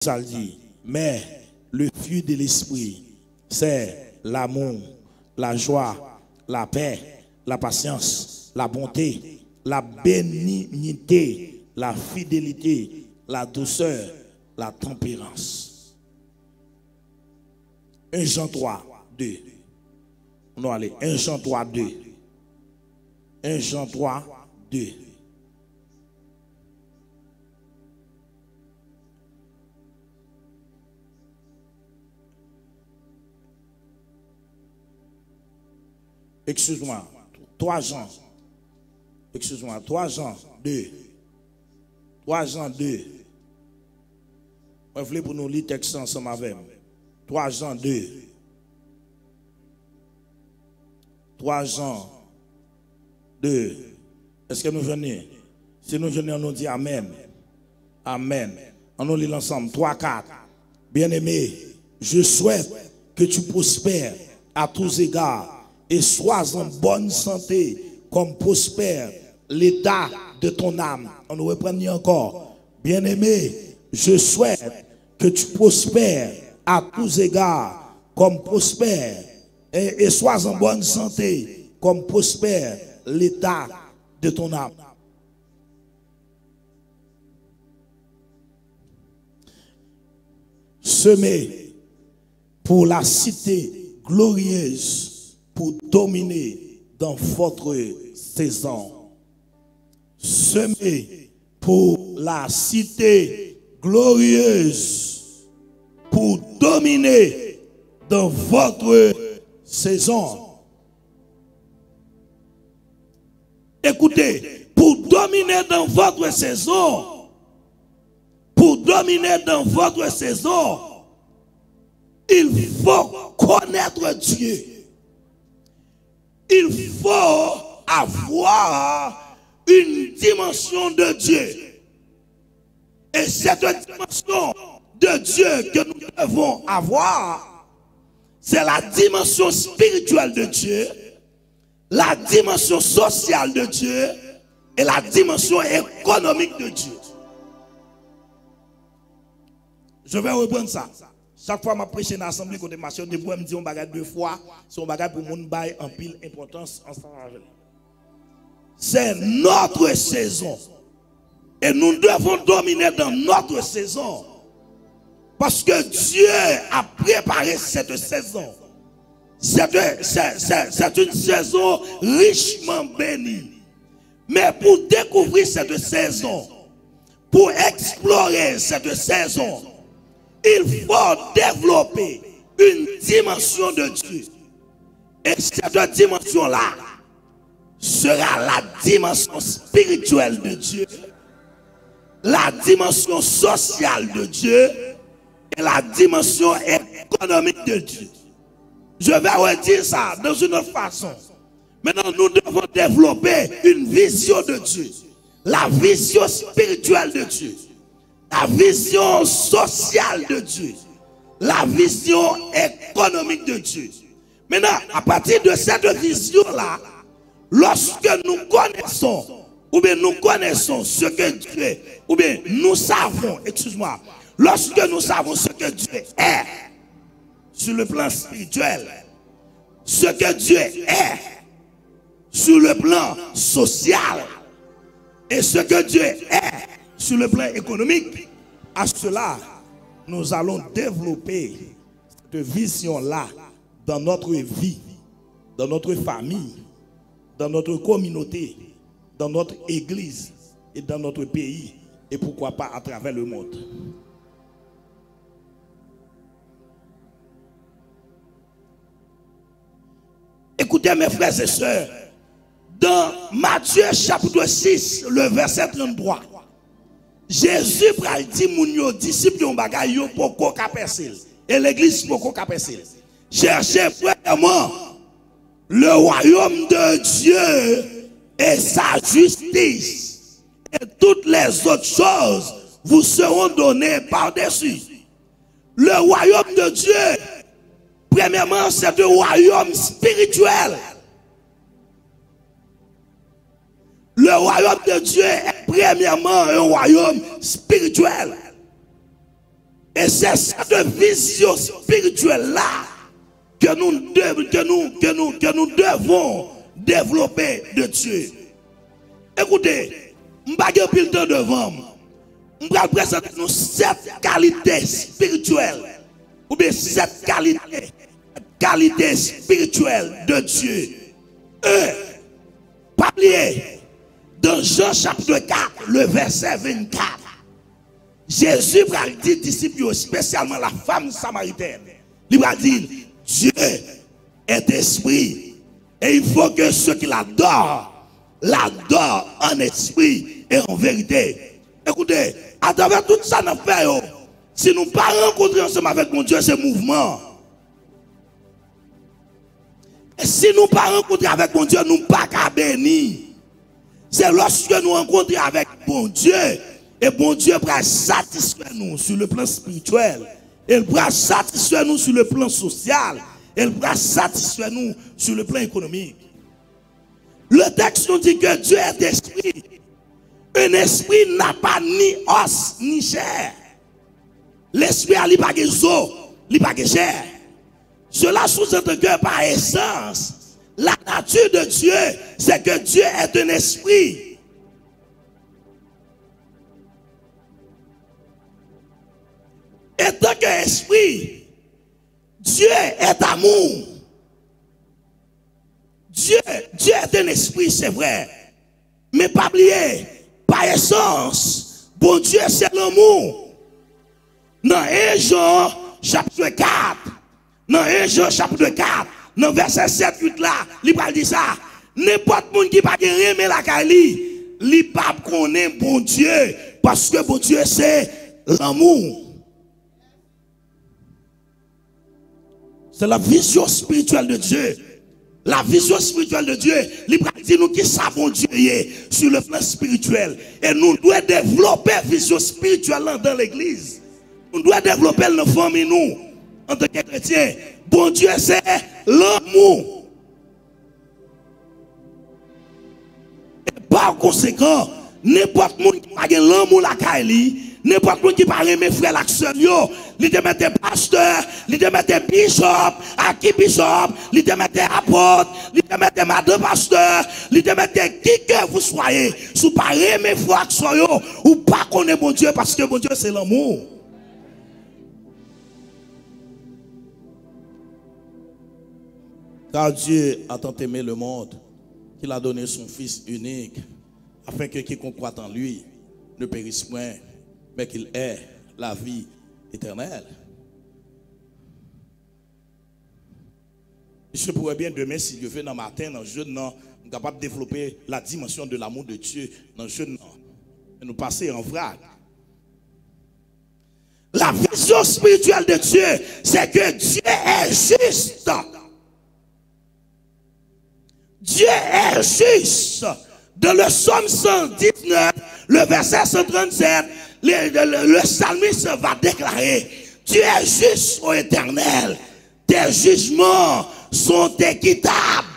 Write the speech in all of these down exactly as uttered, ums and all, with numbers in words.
ça le dit. Mais le fruit de l'esprit, c'est l'amour, la joie, la paix, la patience, la bonté, la bénignité, la fidélité, la douceur, la tempérance. un Jean trois, deux. On va aller. un Jean trois, deux. un Jean trois, deux. Excuse-moi, trois Jean. Excuse-moi, trois Jean, deux. trois Jean, deux. Je voulais pour nous lire le texte ensemble avec moi. trois Jean, deux. trois Jean, deux. Est-ce que nous venons? Si nous venons, on nous dit Amen. Amen. On nous lit ensemble. trois, quatre. Bien-aimé, je souhaite que tu prospères à tous égards et sois en bonne santé comme prospère l'état de ton âme. On nous reprend encore. Bien-aimé, je souhaite que tu prospères à tous égards comme prospère et, et sois en bonne santé comme prospère l'état de ton âme. Semez pour la cité glorieuse, pour dominer dans votre saison. Semez pour la cité glorieuse, pour dominer dans votre saison. Écoutez, pour dominer dans votre saison, pour dominer dans votre saison, il faut connaître Dieu. Il faut avoir une dimension de Dieu. Et cette dimension de Dieu que nous devons avoir, c'est la dimension spirituelle de Dieu, la dimension sociale de Dieu et la dimension économique de Dieu. Je vais reprendre ça. Chaque fois que je prêche dans l'assemblée, quand je me dis on bagage deux fois, c'est un bagage pour mon bail en pile importance ensemble avec. C'est notre saison. Et nous devons dominer dans notre saison. Parce que Dieu a préparé cette saison. C'est une saison richement bénie. Mais pour découvrir cette saison, pour explorer cette saison, il faut développer une dimension de Dieu. Et cette dimension-là sera la dimension spirituelle de Dieu, la dimension sociale de Dieu et la dimension économique de Dieu. Je vais redire ça dans une autre façon. Maintenant, nous devons développer une vision de Dieu, la vision spirituelle de Dieu, la vision sociale de Dieu, la vision économique de Dieu. Maintenant, à partir de cette vision-là, lorsque nous connaissons, ou bien nous connaissons ce que Dieu est, ou bien nous savons, excuse-moi, lorsque nous savons ce que Dieu est, sur le plan spirituel, ce que Dieu est, sur le plan social, et ce que Dieu est, sur le plan économique, à cela, nous allons développer cette vision-là dans notre vie, dans notre famille, dans notre communauté, dans notre église et dans notre pays, et pourquoi pas à travers le monde. Écoutez mes frères et sœurs, dans Matthieu chapitre six, le verset trente-trois, Jésus pral dit moun yo disciples yon bagay yo poko kapesel et l'église poko kapesel. Cherchez premièrement le royaume de Dieu et sa justice, et toutes les autres choses vous seront données par-dessus. Le royaume de Dieu, premièrement, c'est un royaume spirituel. Le royaume de Dieu est premièrement un royaume spirituel. Et c'est cette vision spirituelle-là que nous, que, nous, que, nous, que nous devons développer de Dieu. Écoutez, je ne vais pas pile temps devant. Je vais présenter nous sept qualités spirituelles. Ou bien sept qualités, qualités spirituelles de Dieu. Un, pas oublier, dans Jean chapitre quatre, le verset vingt-quatre, Jésus va dire disciples, spécialement la femme samaritaine, il va dire, Dieu est esprit. Et il faut que ceux qui l'adorent, l'adorent en esprit et en vérité. Écoutez, à travers tout ça, nous faisons, si nous ne pas rencontrer ensemble avec mon Dieu, ce mouvement. Et si nous ne pas rencontrer avec mon Dieu, nous ne pas qu'à bénir. C'est lorsque nous rencontrons avec mon Dieu, et bon Dieu va satisfaire nous sur le plan spirituel. Il va satisfaire nous sur le plan social. Il va satisfaire nous sur le plan économique. Le texte nous dit que Dieu est esprit. Un esprit n'a pas ni os ni chair. L'esprit a pas de os, il pas de chair. Cela sous-entend que par essence, la nature de Dieu, c'est que Dieu est un esprit. Et tant qu'esprit, Dieu est amour. Dieu, Dieu est un esprit, c'est vrai. Mais pas oublier, par essence, bon Dieu c'est l'amour. Dans un Jean chapitre quatre, dans un Jean chapitre quatre, dans verset sept huit là, il va dire ça. N'importe monde qui pas aimer la Kali, il pas connaît bon Dieu parce que bon Dieu c'est l'amour. C'est la vision spirituelle de Dieu. La vision spirituelle de Dieu, il dit nous qui savons Dieu sur le plan spirituel. Et nous devons développer la vision spirituelle dans l'église. Nous devons développer nos familles, nous, en tant que chrétiens. Bon Dieu, c'est l'amour. Et par conséquent, n'importe qui qui a l'amour la Kaili, n'importe qui qui parle mes frères l'action yo, li te mette pasteur, li te mette bishop, à qui bishop, li te mette apôtre, li te mette madame pasteur, li te mette qui que vous soyez, sous parler mes frères l'action yo, ou pas connaître mon Dieu parce que mon Dieu c'est l'amour. Car Dieu a tant aimé le monde qu'il a donné son Fils unique afin que quiconque croit en lui ne périsse point, mais qu'il ait la vie éternelle. Je pourrais bien demain, si Dieu fait dans le matin, dans le jeûne, nous sommes capables de développer la dimension de l'amour de Dieu dans le jeûne. Et nous passer en vrac. La vision spirituelle de Dieu, c'est que Dieu est juste. Dieu est juste. Dans le psaume cent dix-neuf, le verset cent trente-sept, le, le, le psalmiste va déclarer: Dieu est juste ô Éternel, tes jugements sont équitables.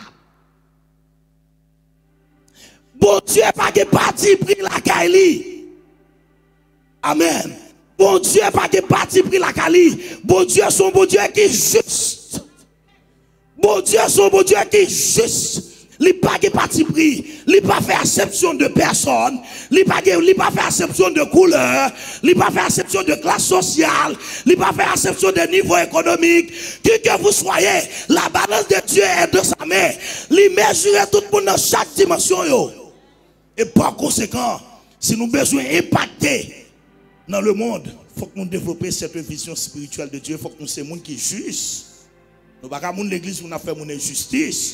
Bon Dieu pas de parti pris la Kaili. Amen. Bon Dieu pas de parti pris la Kaili. Bon Dieu son bon Dieu qui est juste. Bon Dieu son bon Dieu qui est juste. Il n'a pas de parti pris, il n'a pas fait acception de personne, il n'a pas fait acception de couleur, il n'a pas fait acception de classe sociale, il n'a pas fait acception de niveau économique. Qui que vous soyez, la balance de Dieu est dans sa main. Il mesure tout le monde dans chaque dimension. Yo. Et par conséquent, si nous avons besoin d'impacter dans le monde, il faut que nous développions cette vision spirituelle de Dieu. Il faut que nous soyons des gens qui juste. Nous ne pouvons pas l'église où nous faisons une injustice.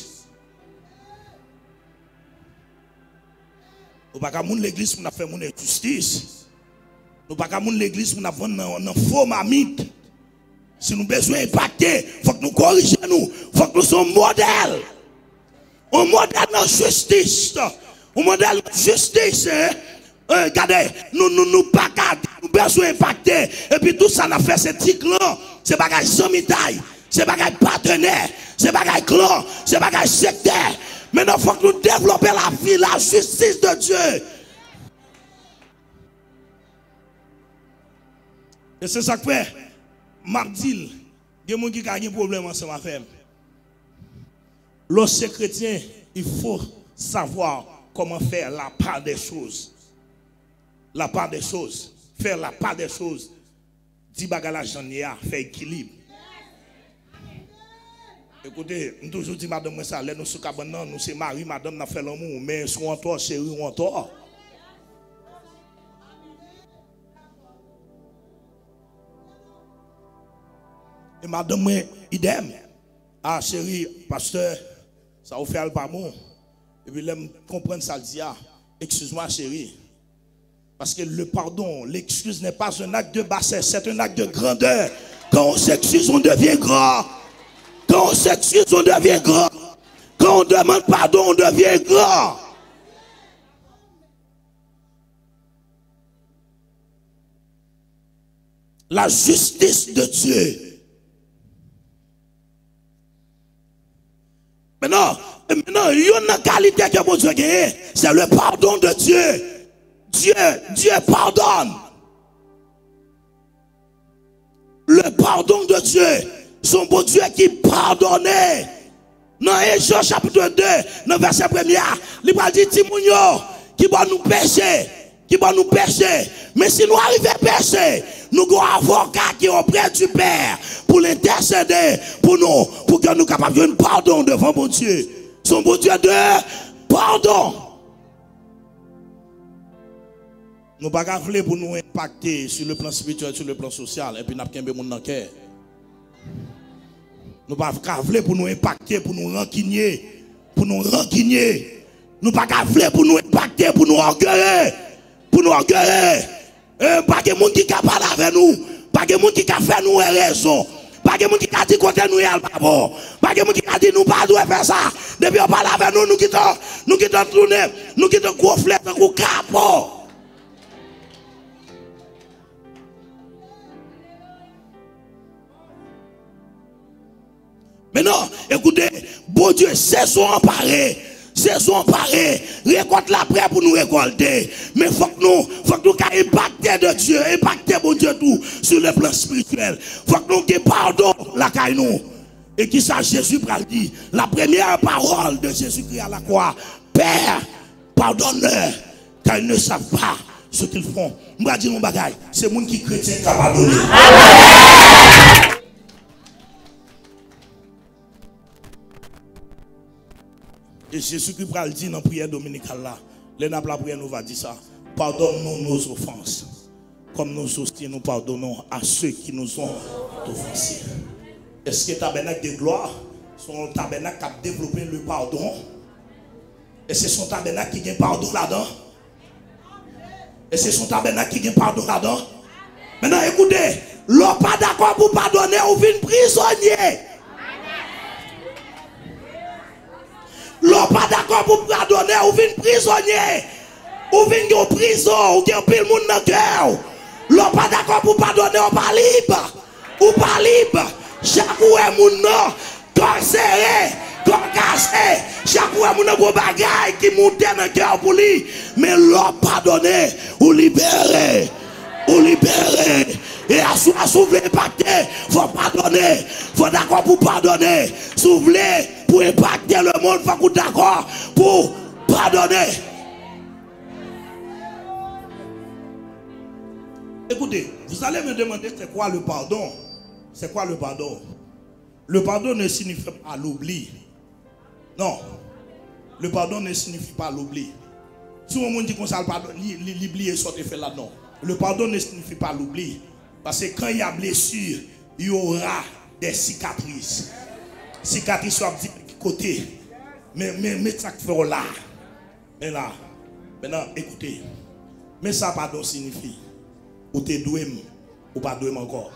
Nous ne pouvons pas l'église pour nous faire une injustice. Nous ne pouvons pas l'église pour nous faire un faux mamite. Si nous avons besoin d'impacter, il faut que nous corrigions nous. Il faut que nous soyons modèles. Un modèle de justice. Un modèle de justice. Regardez, nous nous nous pas nous besoin d'impacter. Et puis tout ça, nous fait ce tic-là. C'est pas sans médaille. C'est pas partenaire. C'est pas clan. C'est pas sectaire. Maintenant, il faut que nous développions la vie, la justice de Dieu. Et c'est ça que fait. Mardi, il y a des gens qui ont un problème ensemble à faire. Lorsque chrétien, il faut savoir comment faire la part des choses. La part des choses. Faire la part des choses. Dis bagala j'en fait équilibre. Écoutez, nous toujours dit madame ça, nous sommes cabanon, nous sommes mari, madame n'a fait l'amour, mais soit en toi, chérie, ou en toi. Et madame, idem. Ah, chérie, pasteur, ça vous fait le pas bon. Et puis, là, comprendre ça, dit, ah, excuse-moi, chérie. Parce que le pardon, l'excuse n'est pas un acte de bassesse, c'est un acte de grandeur. Quand on s'excuse, on devient grand. Quand on s'excuse, on devient grand. Quand on demande pardon, on devient grand. La justice de Dieu. Maintenant, maintenant, il y a une qualité que mon Dieu gagne, c'est le pardon de Dieu. Dieu, Dieu pardonne. Le pardon de Dieu, son bon Dieu qui pardonnait. Dans Jean chapitre deux, dans verset premier, il va dire Timounio, qui va nous pécher, qui va nous pécher. Mais si nous arrivons à pécher, nous avons un avocat qui est auprès du Père pour l'intercéder pour nous, pour que nous soyons capables de pardon devant mon Dieu. Son bon Dieu de pardon. Nous ne pouvons pas pour nous impacter sur le plan spirituel, sur le plan social, et puis nous avons besoin de cœur. Nous ne pouvons pas pour nous impacter, pour nous rancunier, pour nous rancunier. Nous ne pouvons pas pour nous impacter, pour nous orgueiller, pour nous orgueiller. Pas de monde qui parle avec nous, pas de monde qui fait nous raison, pas de monde qui dit que nous sommes pas bon, pas de monde qui dit nous pas doit faire ça. Depuis on parle avec nous, nous quittons, nous quittons tourner, nous quittons gros flèche, gros capot. Mais non, écoutez, bon Dieu, c'est son emparé. C'est son emparé. Récolte la prêt pour nous récolter. Mais il faut que nous, faut que nous impacter de Dieu, impacter bon Dieu tout sur le plan spirituel. Il faut que nous ayons pardon la caille nous. Et qui ça Jésus pral dit, la première parole de Jésus-Christ à la croix, Père, pardonne-leur, car ils ne savent pas ce qu'ils font. Je vais dire mon bagage, c'est monde qui chrétien qui a pardonné. Et Jésus-Christ va le dire dans la prière dominicale là. Les nappes la prière nous va dire ça. Pardonne-nous nos offenses. Comme nous aussi nous pardonnons à ceux qui nous ont offensés. Est-ce que le tabernacle de gloire, son tabernacle qui a développé le pardon? Et c'est son tabernacle qui gagne pardon là-dedans? Et c'est son tabernacle qui gagne pardon là-dedans? Maintenant écoutez, l'on pas d'accord pour pardonner ou vient prisonnier. L'on pas d'accord pour pardonner ou vient prisonnier. Ou vient en prison, ou vient pile monde dans le cœur. L'on pas d'accord pour pardonner, ou pas libre. Ou pas libre. Chaque fois mon nom, corps serré, corps cassé. Chaque fois mon gros bagaille qui monte dans le cœur pour lui. Mais l'on pardonner, ou libérer. Ou libérer. Et à soulever impacter, faut pardonner. Faut d'accord pour pardonner. Soulever pour impacter le monde, faut d'accord pour pardonner. Écoutez, vous allez me demander c'est quoi le pardon? C'est quoi le pardon? Le pardon ne signifie pas l'oubli. Non. Le pardon ne signifie pas l'oubli. Si on dit qu'on s'en pardon, l'oubli est sorti fait là, non. Le pardon ne signifie pas l'oubli. Parce que quand il y a blessure, il y aura des cicatrices. Cicatrices sur du côté. Mais, mais, mais ça fait là. Mais là, maintenant, écoutez. Mais ça, pardon signifie. Ou t'es doué, ou pas doué encore.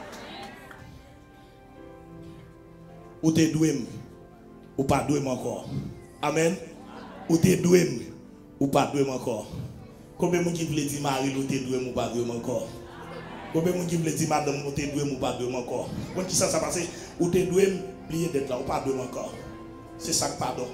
Ou t'es doué, ou pas doué encore. Amen. Ou t'es doué, ou pas doué encore. Combien de gens qui veulent dire Marie, ou t'es doué, ou pas doué encore. Combien de gens qui veulent dire madame, ou t'es doué, ou pas doué encore. Quand qui ça, ça passe, ou t'es doué, oubliez d'être là, ou pas doué encore. C'est ça que pardon.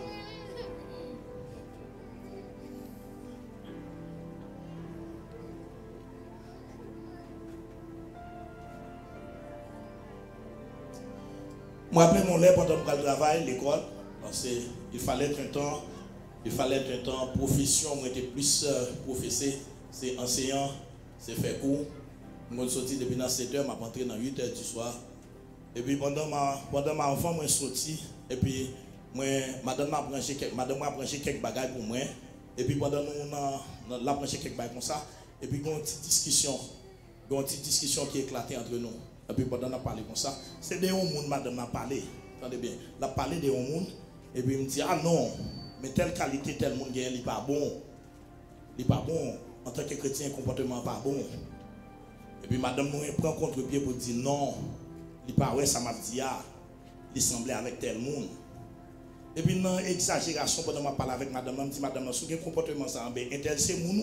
Moi, après mon lait pendant le travail, l'école, il fallait être un temps, il fallait être un temps, profession, moi j'étais plus euh, professeur, c'est enseignant, c'est faire cours. Moi, je suis sorti depuis sept heures, je suis rentré dans huit heures du soir. Et puis pendant ma, pendant ma enfant, je suis sorti. Et puis, moi, madame m'a branché quelques, madame m'a branché quelques bagages pour moi. Et puis pendant nous, on a branché quelques bagages comme ça. Et puis, il y a une petite discussion. Il y a une petite discussion qui éclatait entre nous. Et puis pendant qu'on a parlé comme ça, c'est des gens qui madame m'a parlé. Attendez bien, elle a parlé des gens. Et puis, il me dit, ah non, mais telle qualité, tel monde, il n'est pas bon. Il n'est pas bon. En tant que chrétien, le comportement n'est pas bon. Et puis madame nous prend contre-pied pour dire non, il pas ouais ça m'a dit ah, il semblait avec tel monde. Et puis dans exagération pendant m'a parlé avec madame, elle me dit madame sous quel comportement ça ben intel c'est moun.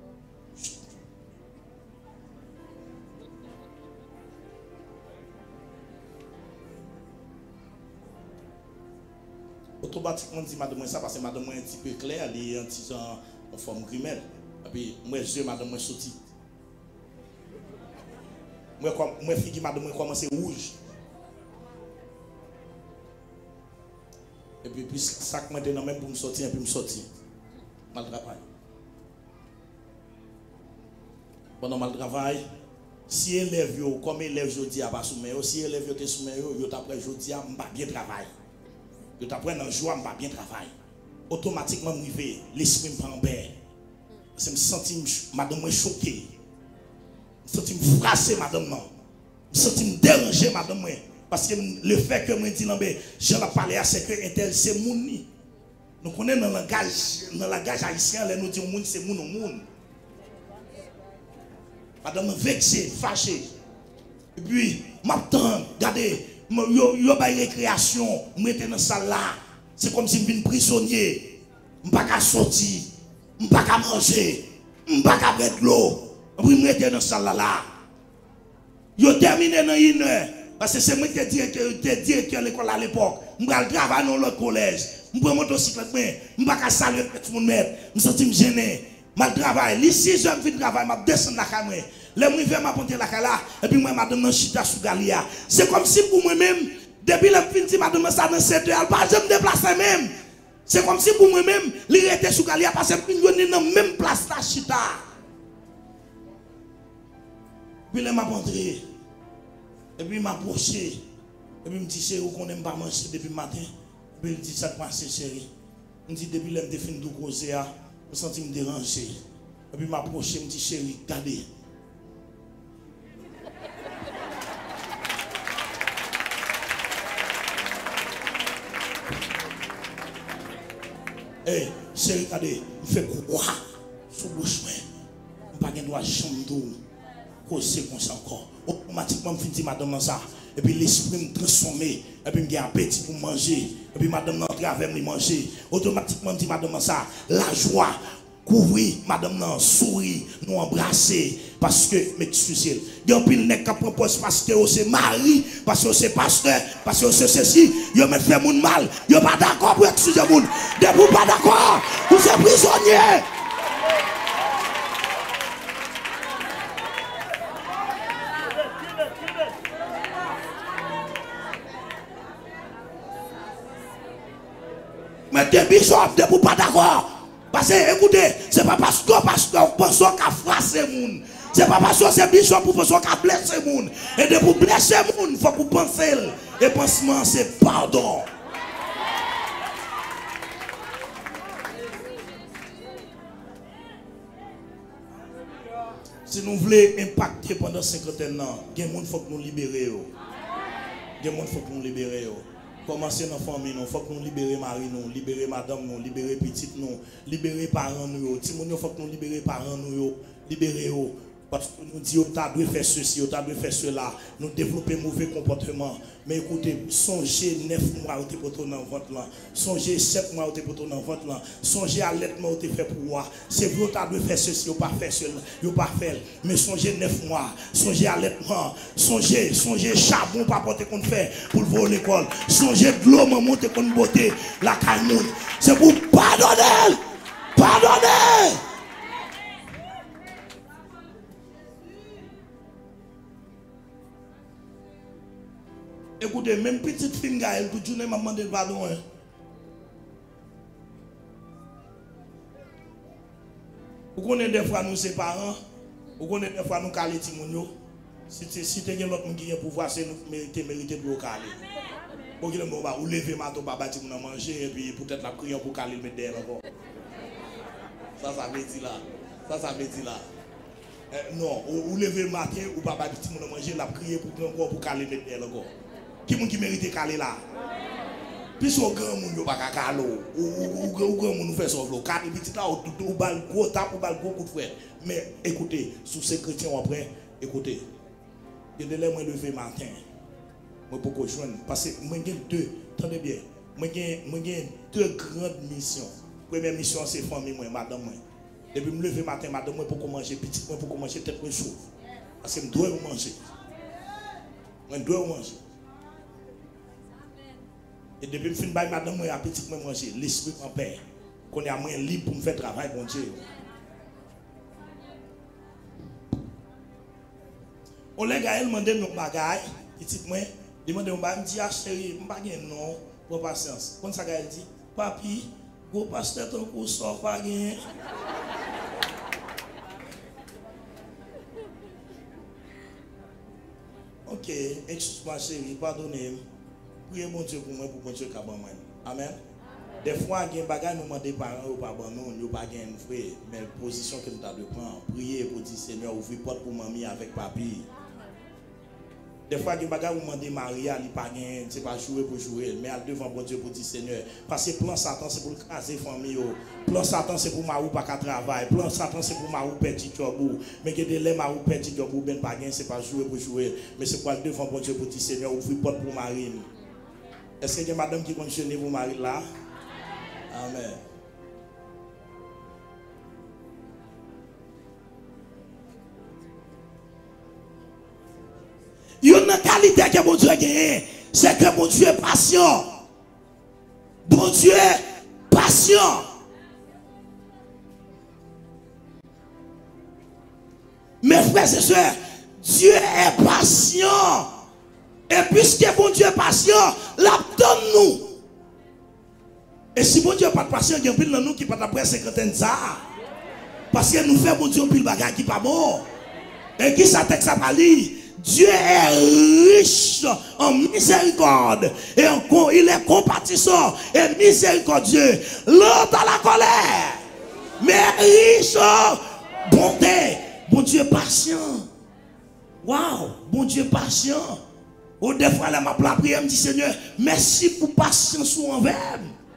Automatiquement dit madame ça parce que madame est un petit peu clair, elle est un petit en forme grimelle. Et puis moi je madame moi sorti. Moi, moi, fille qui m'a commencé rouge. Et puis, puis ça que maintenant, même pour me sortir, et puis me sortir. Mal travail. Pendant mal travail, si élève, comme élève, je dis à pas soumis, si élève, je te soumis, je t'apprends, je dis à pas bien travail. Je t'apprends dans le jour, je pas bien travail. Automatiquement, je vais, l'esprit me prend en paix. Je me sens, madame, choquée. Je me sens frappé, madame. Je me sens dérangé, madame. Parce que le fait que je dis, je la parlé à c'est que intel c'est mouni. Nous connaissons dans le langage, dans le langage haïtien, nous disons moun c'est moun ou moun. Madame vexée, fâchée. Et puis, m'attends, regardez, yo yo ba récréation, m'étais dans salle là. C'est comme si je suis prisonnier. Je ne peux pas sortir, je ne peux pas manger, je ne peux pas boire de l'eau. Oui, je suis dans salle là. Yo terminé dans une heure. Parce que c'est moi qui étais directeur de l'école à l'époque. Je travaille dans le collège. Je prends mon motocyclette, je ne peux pas saluer tout le monde. Je me sens gêné. Je travaille. Ici, je vais travailler, je descends la caméra. Là, je vais m'apporter la caméra. Et puis, moi, je vais chita sous Galia. C'est comme si pour moi-même, depuis le fin de madame ça dans sept heures, je me déplace même. C'est comme si pour moi-même, il était sous Galia parce que je suis dans la même place la chita. Puis, là, je m'apporter. Et puis il m'a approché. Et puis il me dit, chérie, qu'on n'aime pas manger depuis le matin. Et puis il me dit, ça te passe, chérie. Il me dit, depuis que je fin de causer, je me sens me déranger. Et puis il m'a approché, il me dit, chérie, regardez. Hé, chérie, regardez, il fait quoi? Sous bouche, je ne peux pas droit chambre d'eau. Causer comme ça encore. Automatiquement, je dis madame ça. Et puis l'esprit me transformé. Et puis j'ai appétit pour manger. Et puis madame nan travers me manger. Automatiquement, je dis madame ça. La joie. Couvrir, madame nan sourit, nous embrasser. Parce que, m'excusez, il y a un pile qui propose parce que c'est mari, parce que c'est pasteur, parce que c'est ceci. Il me fait mon mal. Il n'est pas d'accord pour excuser moun. De vous pas d'accord. Vous êtes prisonnier. Mais des bisous, de vous pas d'accord. Parce que, écoutez, c'est pas parce que pasteur pense qu'à frapper les gens. C'est pas parce que c'est bisous pour penser qu'à blesser les gens. Et de vous blesser les gens, il faut que vous pensez. Et pensement, c'est pardon. Si nous voulons impacter pendant cinquantaine ans, il y a des gens qui faut que nous libérions. Il y a des gens qui faut que nous libérions. Commencer dans la famille, il faut que nous libérions Marie, nous, libérer madame, nous, libérer petite, nous, libérer parents, nous, il faut que nous libérer parents, nous, libérer. Parce que nous disons, tu dois faire ceci, tu dois faire cela, nous développer mauvais comportement. Mais écoutez, songez neuf mois où tu es dans le ventre là, songez sept mois où tu es dans le ventre là, songez à l'allaitement où tu es fait pour voir. C'est vrai, tu dois faire ceci, tu pas faire cela, tu pas faire. Mais songez neuf mois, songez à l'allaitement, songez, songez charbon pour apporter qu'on fait pour voler l'école, songez de l'eau, maman, te qu'on beauté, la caille. C'est pour pardonner, pardonner. Écoutez, même petite fille, elle toute journée m'a demandé pardon. Hein. Vous connaissez des fois nous ses parents, vous connaissez des fois nous caler timounio. Si tu si tu as l'autre monde qui a pouvoir, c'est nous mériter mériter pour caler. Pour que le mot va ou lever maton papa ti moun manger et puis peut-être la prière pour caler mettre derrière encore. Ça ça veut dire là. Ça ça veut dire là. Euh, non, ou, ou lever le matin ou papa ti moun manger la prière pour encore pour caler mettre derrière encore. Qui moun qui mérite caler là? Puis au grand moun yo pas caler ou ou ou grand moun nous fait sauver caler petit là ou ou bal gros tape ou bal gros coup de frère. Mais écoutez, sous ces chrétiens après, écoutez. Il y a des gens qui lever matin. Moi pour que je joigne parce que moi j'ai deux, attendez bien. Moi j'ai deux grandes missions. Première mission c'est famille moi madame moi. Depuis me lever matin madame moi pour manger petit moi pour manger tête chaud. Parce que je dois manger. Moi dois manger. Et depuis que je finis madame moi petit moi manger, l'esprit en paix. Qu'on est à moins libre pour me faire travail bon Dieu. On les gars, ils demandent nos bagages, petit moi, ils demandent, me dit, ah chérie, je n'ai pas non, pour patience. Quand ça elle dit, papi, go pasteur ton coup sort pas rien. Ok, excuse-moi chérie, pardonnez-moi. Priez mon Dieu pour moi, pour mon Dieu qui a bon moi. Amen. Des fois, il y a des bagages, nous demandons parents ou pas bon, nous, nous pas gain frère, mais la position que nous avons de prendre, prier pour dire Seigneur, ouvrir porte pour mamie avec papi. Des fois, il y a des bagages, nous demandons Maria, il pas gain, c'est pas jouer pour jouer, mais elle devant bon Dieu pour dire Seigneur, parce que plan Satan c'est pour craser famille, plan Satan c'est pour marou pas qu'à travail, plan Satan c'est pour marou petit job, mais que des les marou petit job ben pas gain, c'est pas jouer pour jouer, mais c'est pour devant bon Dieu pour dire Seigneur, ouvrir porte pour Marie. Est-ce qu'il y a madame qui continue pour Marie là? Amen. Il y a une qualité que mon Dieu a gagné, c'est que mon Dieu est patient. Bon Dieu est patient. Mes frères et sœurs, Dieu est patient. Et puisque bon Dieu est patient, l'attend-nous. Et si bon Dieu n'est pas patient, il y a un nous qui pas après cinquantaine ça. Parce que nous faisons bon Dieu pile bagage qui pas bon. Et qui ça texte ça pas lire? Dieu est riche en miséricorde et en, il est compatissant et miséricordieux. L'autre à la colère, mais riche en bonté. Bon Dieu est patient. Waouh, bon Dieu est patient. Au des fois, elle m'a prié, elle me dit Seigneur, merci pour patience envers.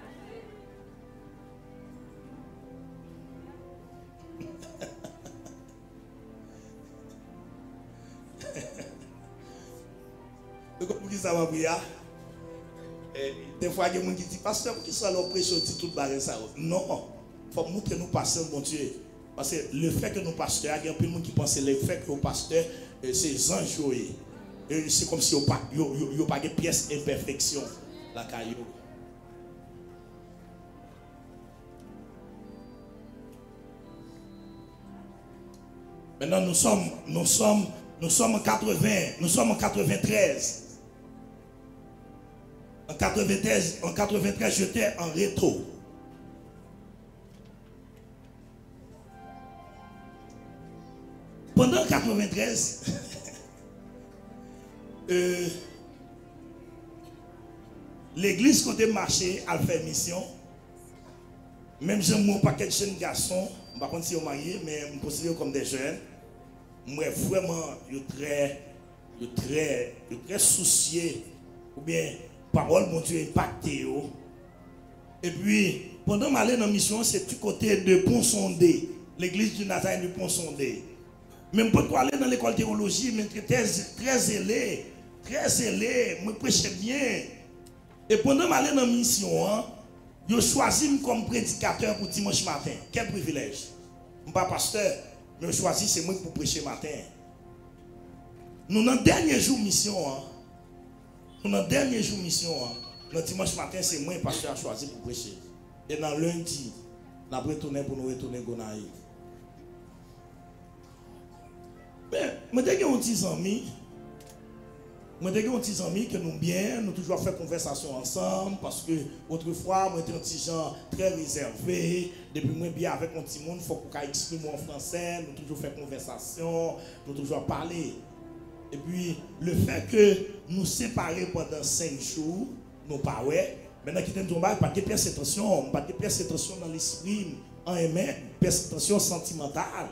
Pour qui ça va prier? Des fois, il y a des gens qui disent, pasteur, pour qui ça l'oppression dit tout barré ça? Non, il faut montrer nous passer bon Dieu. Parce que le fait que nous pasteurs, il y a plein de gens qui pensent que le fait que nous pasteurs, c'est ange. C'est comme si il n'y a pas de pièce d'imperfection. La caillou. Maintenant, nous sommes, nous sommes, nous sommes en quatre-vingts, nous sommes en quatre-vingt-treize. En quatre-vingt-treize, en quatre-vingt-treize, j'étais en rétro. Pendant quatre-vingt-treize, euh, l'église quand elle marché, elle fait mission. Même si mon paquet de jeunes garçons, je ne sais pas si sont mariés, mais je me considère comme des jeunes. Moi, vraiment, je suis très, je très, je très soucieux. Ou bien, parole, mon Dieu, impacté. Et puis, pendant que je suis dans la mission, c'est du côté de Pont-Sondé, l'église du Nazareth du Pont-Sondé. Même pour aller dans l'école de théologie, je suis très, très zélé, très zélé, je prêchais bien. Et pendant que je suis dans la mission, hein, je choisis comme prédicateur pour dimanche matin. Quel privilège. Je ne suis pas pasteur, mais je choisis c'est moi pour prêcher matin. Nous, dans le dernier jour mission, hein, nous, dans le dernier jour mission, hein, le dimanche matin, c'est moi, pasteur, a choisi pour prêcher. Et dans lundi, nous avons retourné pour nous retourner à Gonaïve. Mais, je dis qu'on dit amis, Moi, j'ai des petits amis que nous bien, nous toujours fait conversation ensemble parce que autrefois, moi, j'étais un petit gens très réservé. Depuis moi, bien avec mon petit monde, il faut qu'on exprime en français. Nous toujours fait conversation, nous toujours parler. Et puis, le fait que nous séparer pendant cinq jours, nous pas ouais. Maintenant, qui t'aime pas de perception, pas de perception dans l'esprit, en aimant, perception sentimentale.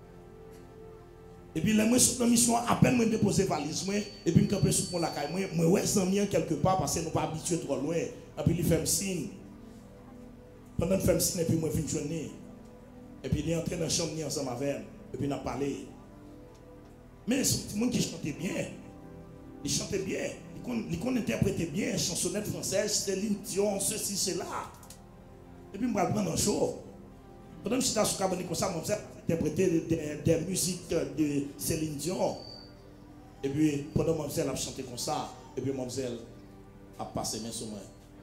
Et puis, là, moi, sur la mission, à peine moi déposer valise, moi, et puis, quand je suis sur la caille, moi, moi, ouais, sans mien quelque part, parce que nous pas habitués trop loin. Et puis, il fait un signe. Pendant qu'il fait un signe, et puis, moi, je viens de journée. Et puis, il est entré dans la chambre, ensemble avec et puis, il a parlé. Mais c'est un monde qui chantait bien. Il chantait bien. Il interprétait bien, chansonnette française, Céline Dion, ceci, cela. Et puis, je me prendre un show. Pendant que je suis dans ce cabinet comme ça, je interpréter des, des, des musiques de Céline Dion. Et puis, pendant que je a chanté comme ça, et puis, je a passé mes sur moi.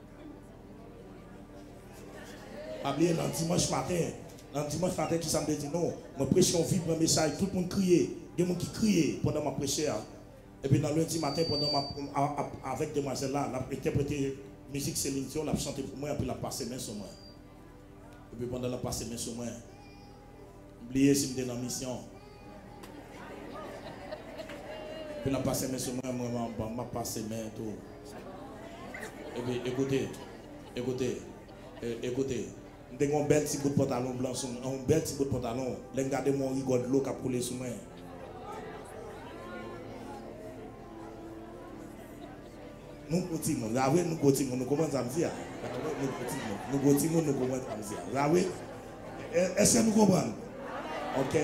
Après, dans dimanche matin, dans dimanche matin, qui ça me dit non, je prêche un vibre, un message, tout le monde criait. Il y a des gens qui criaient pendant ma prêche. Et puis, dans le lundi matin, pendant ma, avec demoiselle là, elle a interprété musique Céline Dion, elle a chanté pour moi, et puis elle a passé mes sur moi. Et puis pendant la passé mes sur moi, oubliez si je suis dans la mission. Puis la passé mes sur moi, moi, je passé mes tout. Et puis écoutez, écoutez, écoutez, je suis un bel petit bout de pantalon blanc, un bel petit bout de pantalon. Les gars de mon rigole de l'eau qui a coulé sur moi. Nous continuons, nous continuons, nous commençons à me dire. Nous continuons, nous commençons à me dire. Est-ce que nous comprenons? Ok.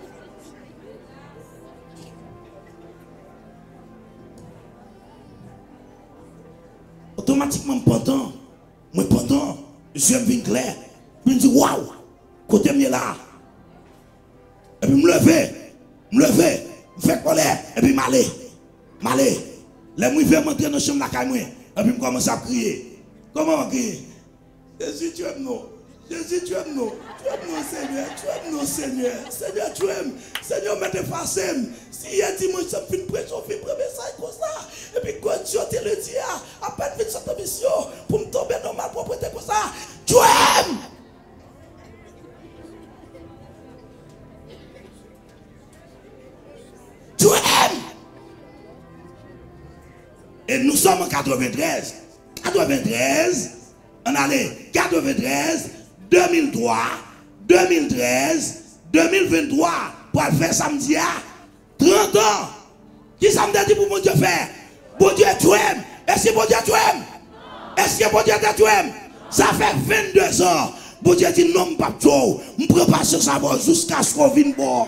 Automatiquement, pendant, moi pendant, je me viens clair. Je me dis, waouh, côté mieux là. Et puis, je me lever, je me lever, je me fais colère, et puis, je m'allais, m'allais. Les mouilles viennent entrer dans la chambre, et puis je commence à crier. Comment on crie? Jésus, tu aimes nous. Jésus, tu aimes nous. Tu aimes nous, Seigneur. Tu aimes nous, Seigneur. Seigneur, tu aimes. Seigneur, mets tes faces. Si il y a dimanche, ça fait une pression, fait un message comme ça. Et puis quand Dieu te le dit, à peine fait cette mission, pour me tomber dans ma propreté comme ça, tu aimes. Tu aimes. Et nous sommes en quatre-vingt-treize. quatre-vingt-treize, on allait quatre-vingt-treize, deux mille trois, deux mille treize, deux mille vingt-trois, pour faire samedi à trente ans. Qui ça me dit pour mon Dieu faire? Bon Dieu, tu aimes. Est-ce que bon Dieu, tu aimes? Est-ce que bon Dieu, tu aimes? Ça fait vingt-deux ans. Bon Dieu dit non, pas trop. Je prépare sur ça jusqu'à ce qu'on vienne bon.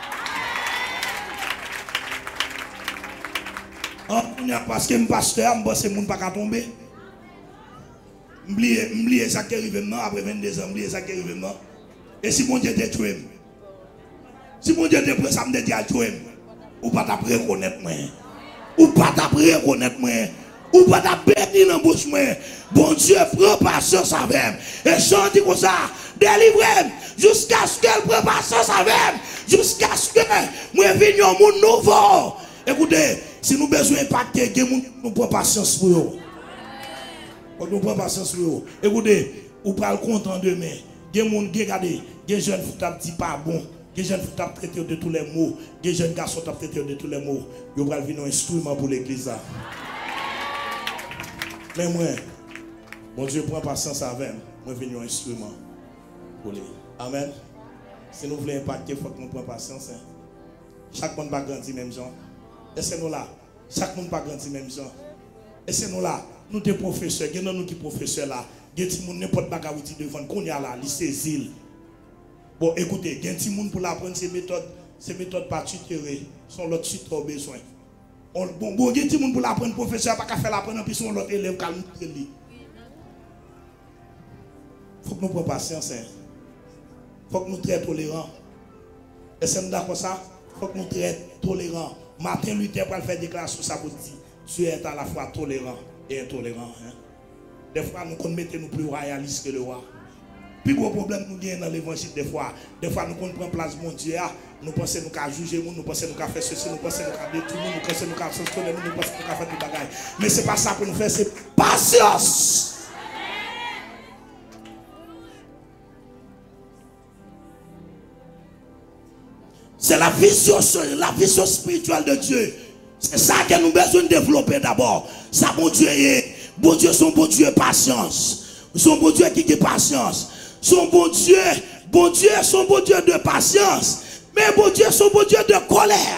Parce que mon pasteur, je sais que mon pas tomber. M'oublier ça qui arrive maintenant, après vingt-deux ans, m'oublier ça qui arrive maintenant. Et si mon Dieu te tué, si mon Dieu te prêt, ça me dit à tuer, ou pas t'apprendre à connaître moi, ou pas t'apprendre à connaître moi, ou pas t'apprendre dans bouche moi. Bon Dieu, prends patience avec. Et chante comme ça, délivrez jusqu'à ce qu'elle prenne patience avec, jusqu'à ce que moi vienne au monde nouveau. Écoutez, si nous besoin impacter, nous prenons patience pour eux. Nous prenons patience pour eux. Écoutez, vous parlez content demain. Il y a des gens qui regardent, il y a des jeunes qui ne pas bon, il y a des jeunes qui ont traité de tous les mots, il y a des jeunes garçons qui ont traité de tous les mots. Ils vont venir un instrument pour l'église. Mais moi, bon Dieu prend patience avec moi, je viens un instrument pour lui. Amen. Si nous voulons impacter, il faut que nous prenions patience. Chaque monde va grandir même gens. Est-ce que nous là? Chaque monde va grandir même gens. Est-ce que nous là? Nous sommes professeurs, il y a nous qui professeurs là. Il y a des gens n'importe quoi qui devant qu'on y a là, lycée Zil. Bon, écoutez, il y a des gens pour apprendre ces méthodes, ces méthodes particulières, sont l'autre suite trop besoin. On, bon, bon, il y a des gens pour l'apprendre, professeur, pas qu'à faire l'apprendre, puis son l'autre élève calme. Il faut que nous prenions patience. Il faut que nous soyons tolérants. Est-ce que nous d'accord ça? Il faut que nous soyons tolérants. Martin Luther pour faire déclaration ça pour dire Dieu est à la fois tolérant et intolérant. Hein? Des fois, nous mettons nous plus royalistes que le roi. Puis gros problème nous gagnons dans l'évangile des fois. Des fois, nous prenons place mon Dieu nous pensons nous qu'à juger, nous pensons nous qu'à faire ceci, nous pensons nous qu'à détruire, nous pensons nous qu'à sanctionner, nous pensons nous qu'à faire des bagages. Mais ce n'est pas ça pour nous faire, c'est patience. C'est la vision, la vision spirituelle de Dieu. C'est ça que nous avons besoin de développer d'abord. Ça, bon Dieu est. Bon Dieu, son bon Dieu patience. Son bon Dieu qui est patience. Son bon Dieu, bon Dieu, son bon Dieu de patience. Mais bon Dieu, son bon Dieu de colère.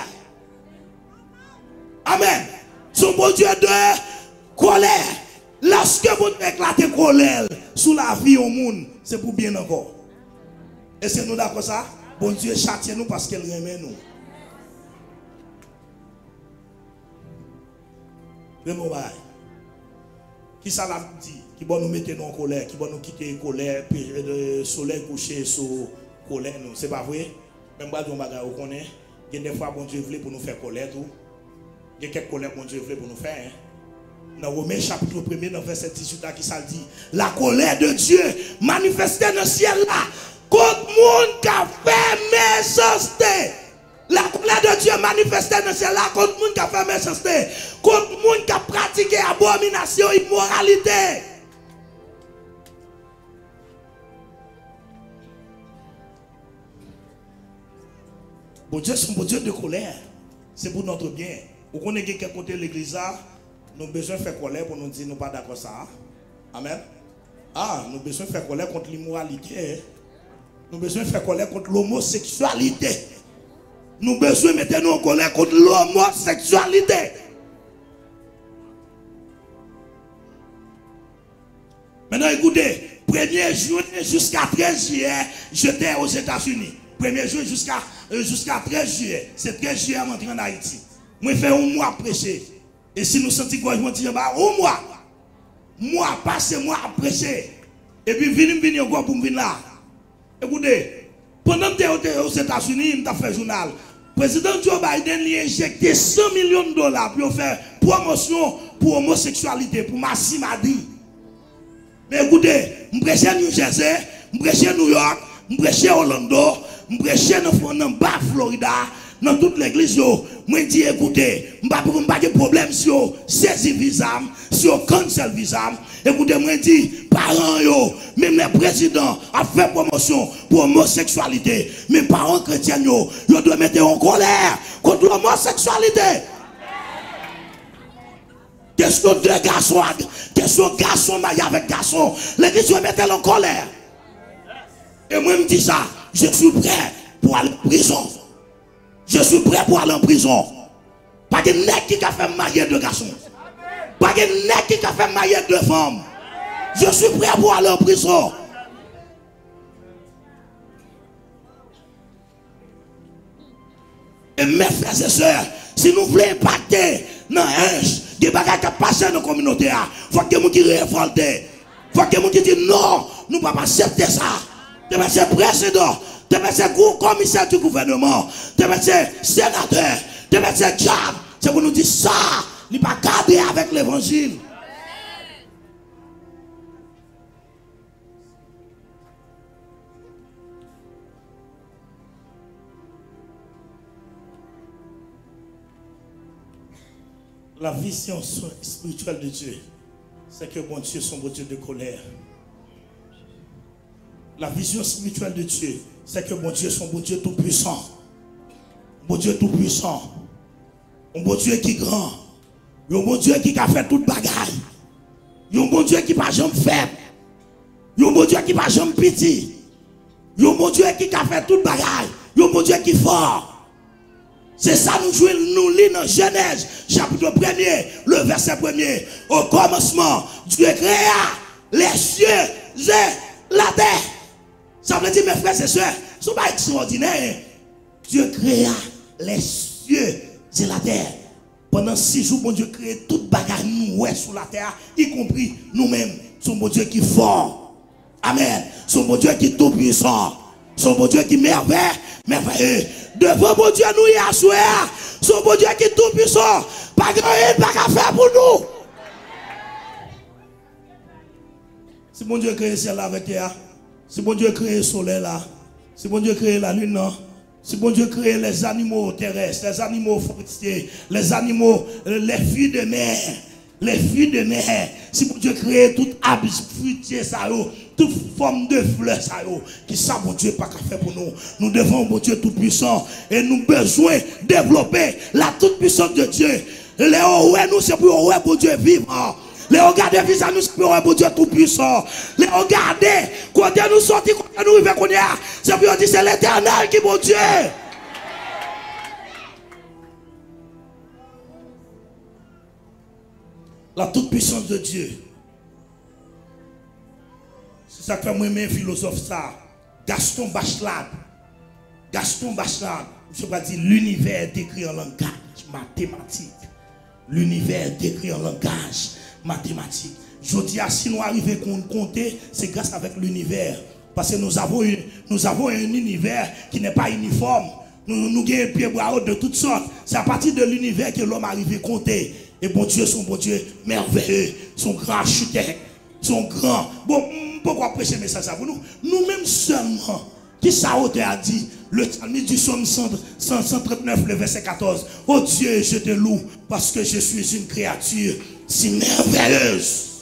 Amen. Son bon Dieu de colère. Lorsque vous éclatez colère sous la vie au monde, c'est pour bien encore. Et c'est nous d'accord ça? Bon Dieu châtie nous parce qu'elle aime nous. Le mot bail. Qui ça l'a dit? Qui va nous mettre en colère, qui va nous quitter en colère, puis le soleil couché sur colère nous. C'est pas vrai? Même pas de bagarre on connaît. Il y a des fois bon Dieu voulait pour nous faire colère tout. Il y a quelques colères bon Dieu voulait pour nous faire. Hein? Dans Romains chapitre premier, dans verset dix-huit, qui ça dit? La colère de Dieu manifestée dans le ciel là. Contre monde qui a fait méchanceté. La colère de Dieu manifestée dans ce ciel là contre monde qui a fait méchanceté. Contre monde qui a pratiqué abomination, immoralité. Bon Dieu, c'est un bon Dieu de colère. C'est pour notre bien. Vous connaissez quel côté l'église là, nous avons besoin de faire colère pour nous dire nous pas d'accord ça. Amen. Ah, nous avons besoin de faire colère contre l'immoralité. Nous avons besoin de faire colère contre l'homosexualité. Nous avons besoin de mettre nous en colère contre l'homosexualité. Maintenant, écoutez, premier juillet jusqu'à treize juillet, j'étais aux États-Unis. premier juillet jusqu'à euh, jusqu'à treize juillet. C'est treize juillet à rentrer en Haïti. Moi, je fais un mois prêcher. Et si nous sentons quoi, je me dis, un mois. Moi, passé, moi à prêcher. Et puis, venez, venez encore pour venir là. Écoutez, pendant que j'étais aux États-Unis, je fait journal. Le président Joe Biden lui a injecté cent millions de dollars pour faire promotion pour l'homosexualité, pour Massi Madi. Mais écoutez, je prêche à New Jersey, je prêche à New York, je prêche à Orlando, je prêche dans bas Florida, dans toute l'église. Je dis écoutez, je n'ai pas de problème sur saisi visa, sur cancel visa. Écoutez, je dis, parents, yo, même les présidents ont fait promotion pour l'homosexualité. Mes parents chrétiens, yo, yo doivent mettre en colère contre l'homosexualité. Question de garçons, question de garçons mariés avec garçons. L'église doit mettre en colère. Et moi, je me dis ça, je suis prêt pour aller en prison. Je suis prêt pour aller en prison. Pas de nègre qui a fait marier de garçons. Pas de nègre qui a fait marier de femmes. Je suis prêt pour aller en prison. Et mes frères et sœurs, si nous voulons impacter dans des bagages qui passent dans la communauté, il faut que nous qui révoltent. Il faut que nous qui disent non, nous ne pouvons pas accepter ça. De M. Président, de M. Commissaire du gouvernement, de M. Sénateur, de M. Jab, c'est pour nous dire ça, il ne pas garder avec l'évangile. La vision spirituelle de Dieu, c'est que bon Dieu, son bon Dieu de colère. La vision spirituelle de Dieu, c'est que mon Dieu, son bon Dieu tout puissant. Bon Dieu tout puissant. Un bon Dieu qui est grand. Un bon Dieu qui a fait toute bagaille. Un bon Dieu qui n'a pas jamais faible. Un bon Dieu qui n'a pas jamais petit. Un bon Dieu qui a fait toute bagaille. Un bon Dieu qui est fort. C'est ça nous jouons, nous lisons dans Genèse, chapitre premier, le verset premier. Au commencement, Dieu créa les cieux et la terre. Ça veut dire, mes frères et sœurs, ce n'est pas extraordinaire. Dieu créa les cieux et la terre. Pendant six jours, mon Dieu crée toute bagarre nous ouais, sur la terre, y compris nous-mêmes. Son bon Dieu qui est fort. Amen. Son bon Dieu qui est tout puissant. Son bon Dieu qui est merveilleux. Merveilleux. Devant mon Dieu, nous y assurer. Son bon Dieu qui est tout puissant. Pas grand-chose, pas qu'à faire pour nous. Si mon Dieu crée le ciel avec toi, si bon Dieu crée le soleil là, si bon Dieu crée la lune là, Si bon Dieu crée les animaux terrestres, les animaux forestiers, les animaux, les fruits de mer, les fruits de mer, si bon Dieu crée tout arbre fruitier, ça, toute forme de fleurs, ça, qui ça, bon Dieu, pas qu'à faire pour nous. Nous devons, bon Dieu, tout puissant, et nous besoin développer la toute puissance de Dieu. Les ouais, nous, c'est pour ouais, bon Dieu, vivant. Les regarder vis-à-vis nous, c'est pour ouais, bon Dieu, tout puissant. Les regarder, quand nous sortis, quand nous arrivons, c'est pour dire, c'est l'éternel qui, bon Dieu. La toute puissance de Dieu. C'est ça que fait moi-même philosophe ça. Gaston Bachelard. Gaston Bachelard. Je vais dire l'univers décrit en langage mathématique. L'univers décrit en langage mathématique. Je dis à si nous arrivons à compter, c'est grâce avec l'univers. Parce que nous avons, une, nous avons un univers qui n'est pas uniforme. Nous, nous avons un pied bois de toutes sortes. C'est à partir de l'univers que l'homme arrive à compter. Et bon Dieu, son bon Dieu merveilleux, son grand architecte, son grand. Bon, pourquoi prêcher le message pour nous? Nous-mêmes seulement, qui ça auteur a dit, le psalmiste du psaume cent trente-neuf, le verset quatorze. Oh Dieu, je te loue parce que je suis une créature si merveilleuse.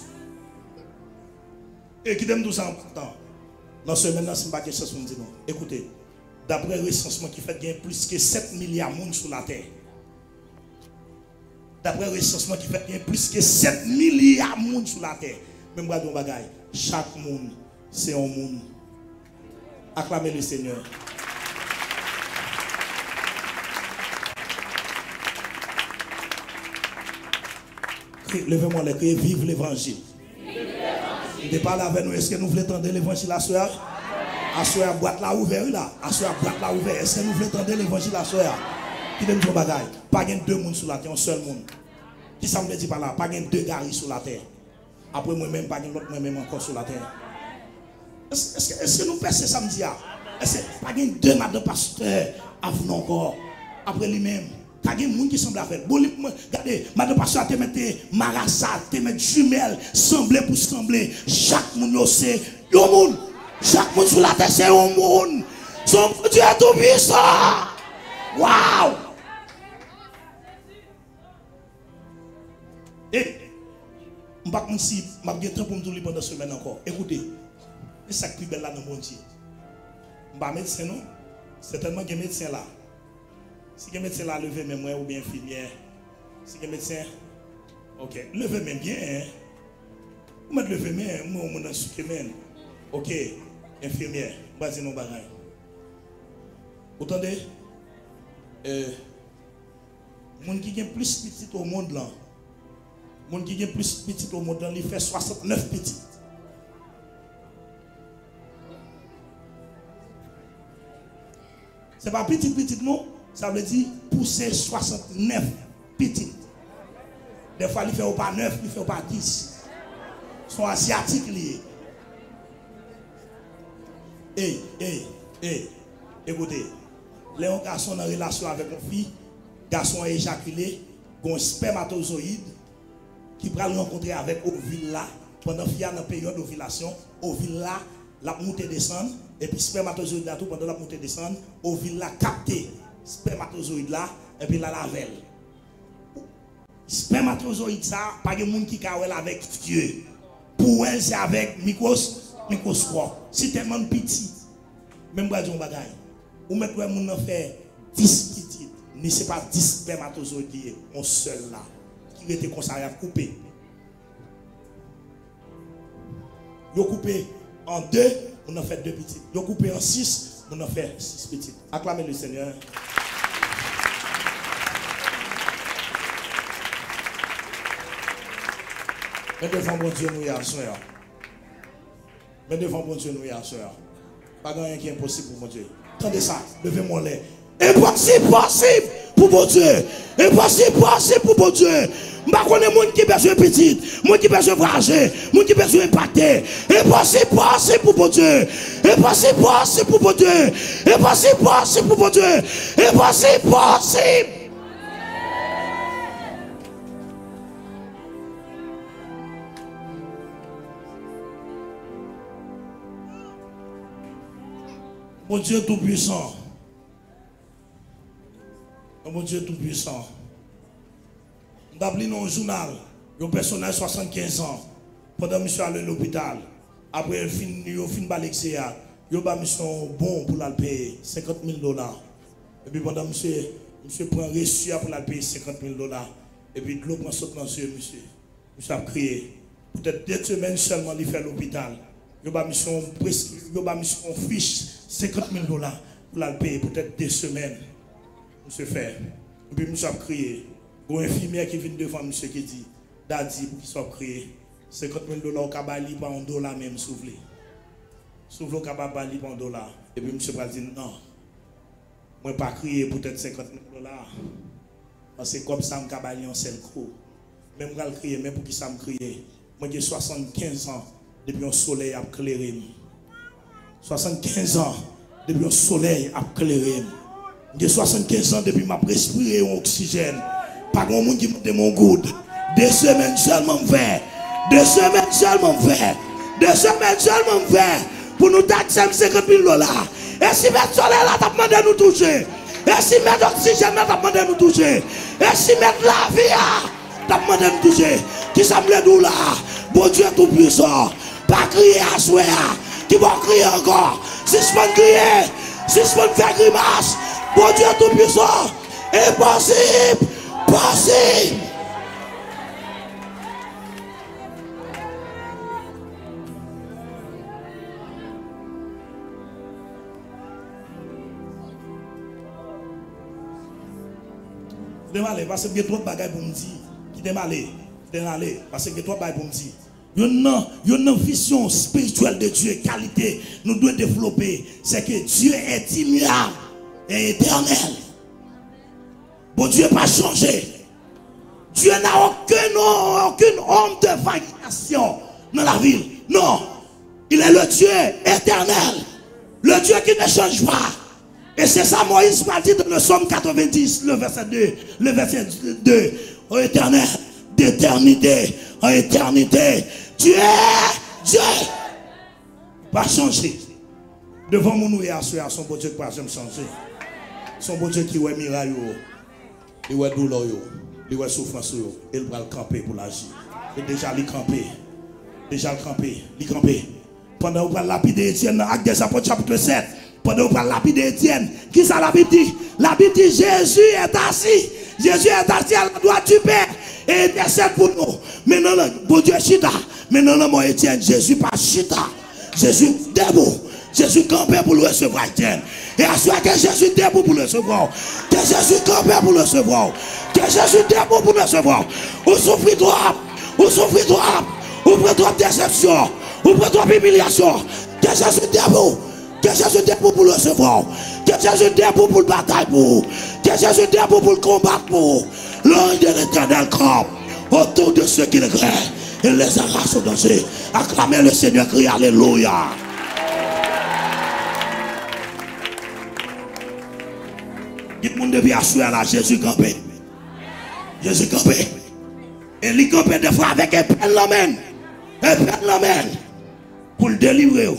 Et qui t'aime tout ça important. Non seulement, c'est pas quelque chose qu'on dit non. Écoutez, d'après le recensement qui fait, il y a plus que sept milliards de monde sur la terre. D'après le recensement qui fait, il y a plus que sept milliards de monde sur la terre. Même pas de bagaille. Chaque monde, c'est un monde. Acclamez le Seigneur. Levez-moi les cris, vive l'évangile. Je parle avec nous. Est-ce que nous voulons entendre l'évangile à soir? À soir, boîte la ouverte là. À soir, boîte la ouverte. Est-ce que nous voulons entendre l'évangile à soir? Qui donne ton bagaille? Pas deux monde sur la terre, un seul monde. Qui ça me dit par là? Pas deux garis sur la terre. Après moi-même, pas l'autre moi-même encore sur la terre. Est-ce est est que nous passons samedi? Est-ce que pas deux madame pasteur avant encore? Après lui-même. Il y a des gens qui semblent faire. Regardez, madame pasteur te mette marassa, te mette jumelle, sembler pour sembler. Chaque monde c'est un monde. Chaque monde sur la terre c'est un monde. Son Dieu est tout puissant. Waouh! Et je ne sais pas si je vais temps pour me dire pendant semaine encore. Écoutez, c'est ça qui est plus belle là dans le monde. Je ne suis pas médecin, non? C'est tellement que médecin là. Si le médecin là levé même ou bien infirmière. Si le médecin, ok, levez même bien. Hein? Vous mettez levé même, moi on a sucré même. Ok, infirmière, basez nos bagages. Vous entendez? Euh, monde qui est plus petit au monde là. Monde qui est plus petit au monde là, il fait soixante-neuf petits. C'est pas petit petit non, ça veut dire pousser soixante-neuf petits. Des fois il fait pas neuf, il fait pas dix. Ils sont asiatiques liés. Hey, hey, hey, écoutez, les garçons en relation avec une fille, garçon éjaculé, un spermatozoïde qui va le rencontrer avec ovule là, pendant qu'il y a une période d'ovulation, ovule là, la montée descend, et puis spermatozoïde là, tout pendant la montée descend, ovule là capté, spermatozoïde là, et puis la lavelle. Spermatozoïde ça, pas de monde qui a avec Dieu. Pour elle, c'est avec microscope. C'est tellement petit. Même pas un bagage. Ou même quand on fait dix petits, mais ce n'est pas dix spermatozoïdes, on seul là, qui était consacré à couper. Ils ont coupé en deux, on en fait deux petits. Ils ont coupé en six, on en fait six petits. Acclamez le Seigneur. Mais devant bon Dieu, nous y a soeur. Mais devant bon Dieu, nous y a soeur. Pas rien qui est impossible pour mon Dieu. Attendez ça, levez-moi les. Impossible, possible pour mon Dieu. Impossible, possible pour mon Dieu. Je ne sais pas monde qui besoin petit, monde qui besoin fragile, monde qui besoin impacté. Impossible, possible pour mon Dieu. Impossible, possible pour mon Dieu. Impossible, possible pour mon Dieu. Impossible, possible. Mon Dieu tout-puissant. Mon Dieu tout-puissant. Nous avons dans un journal, un personnage de soixante-quinze ans, pendant que monsieur allé à l'hôpital, après il fin, il fin balexia, il a mission bon pour la payer cinquante mille dollars. Et puis pendant que monsieur, monsieur prend reçu pour la payer cinquante mille dollars. Et puis de l'eau prend saute dans les yeux, monsieur. Monsieur a crié. Peut-être deux semaines seulement, il fait l'hôpital. Il a mission presque, il a mission fiche cinquante mille dollars pour la payer, peut-être deux semaines. Monsieur fait. Et puis monsieur a crié. Il y a un infirmière qui vient devant monsieur qui dit, Daddy, pour qu'il soit crié, cinquante mille dollars au cabali par un dollar même soufflé. Soufflé au cabali par un dollar. Et puis monsieur a dit, non, moi pas crier peut-être cinquante mille dollars. Parce que comme ça, je cabali en seul coup. Même quand je crier, même pour qui ça me crier. Moi j'ai soixante-quinze ans depuis un soleil a éclairé. soixante-quinze ans depuis un soleil a éclairé. J'ai soixante-quinze ans depuis ma respirer en oxygène. Pas grand monde qui me demande mon goût. Deux semaines seulement faire. Deux semaines seulement faire. Deux semaines seulement faire. Pour nous taxer cinquante mille dollars. Et si mettre soleil là, t'as demandé de nous toucher. Et si mettre oxygène là, t'as demandé de nous toucher. Et si mettre la vie là, t'as demandé de nous toucher. Qui s'appelle nous là? Bon Dieu tout puissant. Pas crier à soi. Qui va crier encore. Si je peux crier. Si je peux faire grimace. Bon Dieu tout puissant. Impossible. Possible. Démalé, parce que trop de bagages pour me dire. Qui démalé, démalé, parce que trop de bagages pour me dire. Il y a une vision spirituelle de Dieu, qualité, nous devons développer. C'est que Dieu est immuable et éternel. Bon Dieu n'a pas changé. Dieu n'a aucun, aucune homme de variation dans la ville. Non. Il est le Dieu éternel. Le Dieu qui ne change pas. Et c'est ça Moïse m'a dit dans le psaume quatre-vingt-dix, le verset deux. Le verset deux. Ô éternel, d'éternité en éternité. Dieu, Dieu. Pas changer. Devant mon et à son bon Dieu qui ne va jamais changer. Son bon Dieu qui est miracle. Il est douleur, il est souffrance, il va le camper pour l'agir. Et déjà, il camper. Déjà, il camper. Il camper. Pendant que vous parlez lapider Étienne, dans Actes des Apôtres, chapitre sept, pendant que vous parlez lapider Étienne, qui ça la Bible dit? La Bible dit Jésus est assis. Jésus est assis à la droite du Père et intercède pour nous. Maintenant, bon Dieu, chita. Maintenant, mon Étienne, Jésus pas chita. Jésus debout. Jésus campé pour le recevoir, Étienne. Et à ce que Jésus debout pour le recevoir. Que Jésus campé pour le recevoir. Que Jésus debout pour le recevoir. Ou souffrir trop. Ou souffrir trop. Ou prendre trop de déception. Ou prendre trop d'humiliation. Que Jésus debout. Que Jésus debout pour le recevoir. Que Jésus debout pour le bataille pour. Que Jésus debout pour le combattre pour. L'ange de l'éternel campe autour de ceux qui le craignent. Et les arrache au danger. Acclamez le Seigneur, criez Alléluia. Tout le monde devait assurer à la Jésus campé. Jésus campé. Et il campé des fois avec un peine l'amène. Un peine l'amène. Pour le délivrer.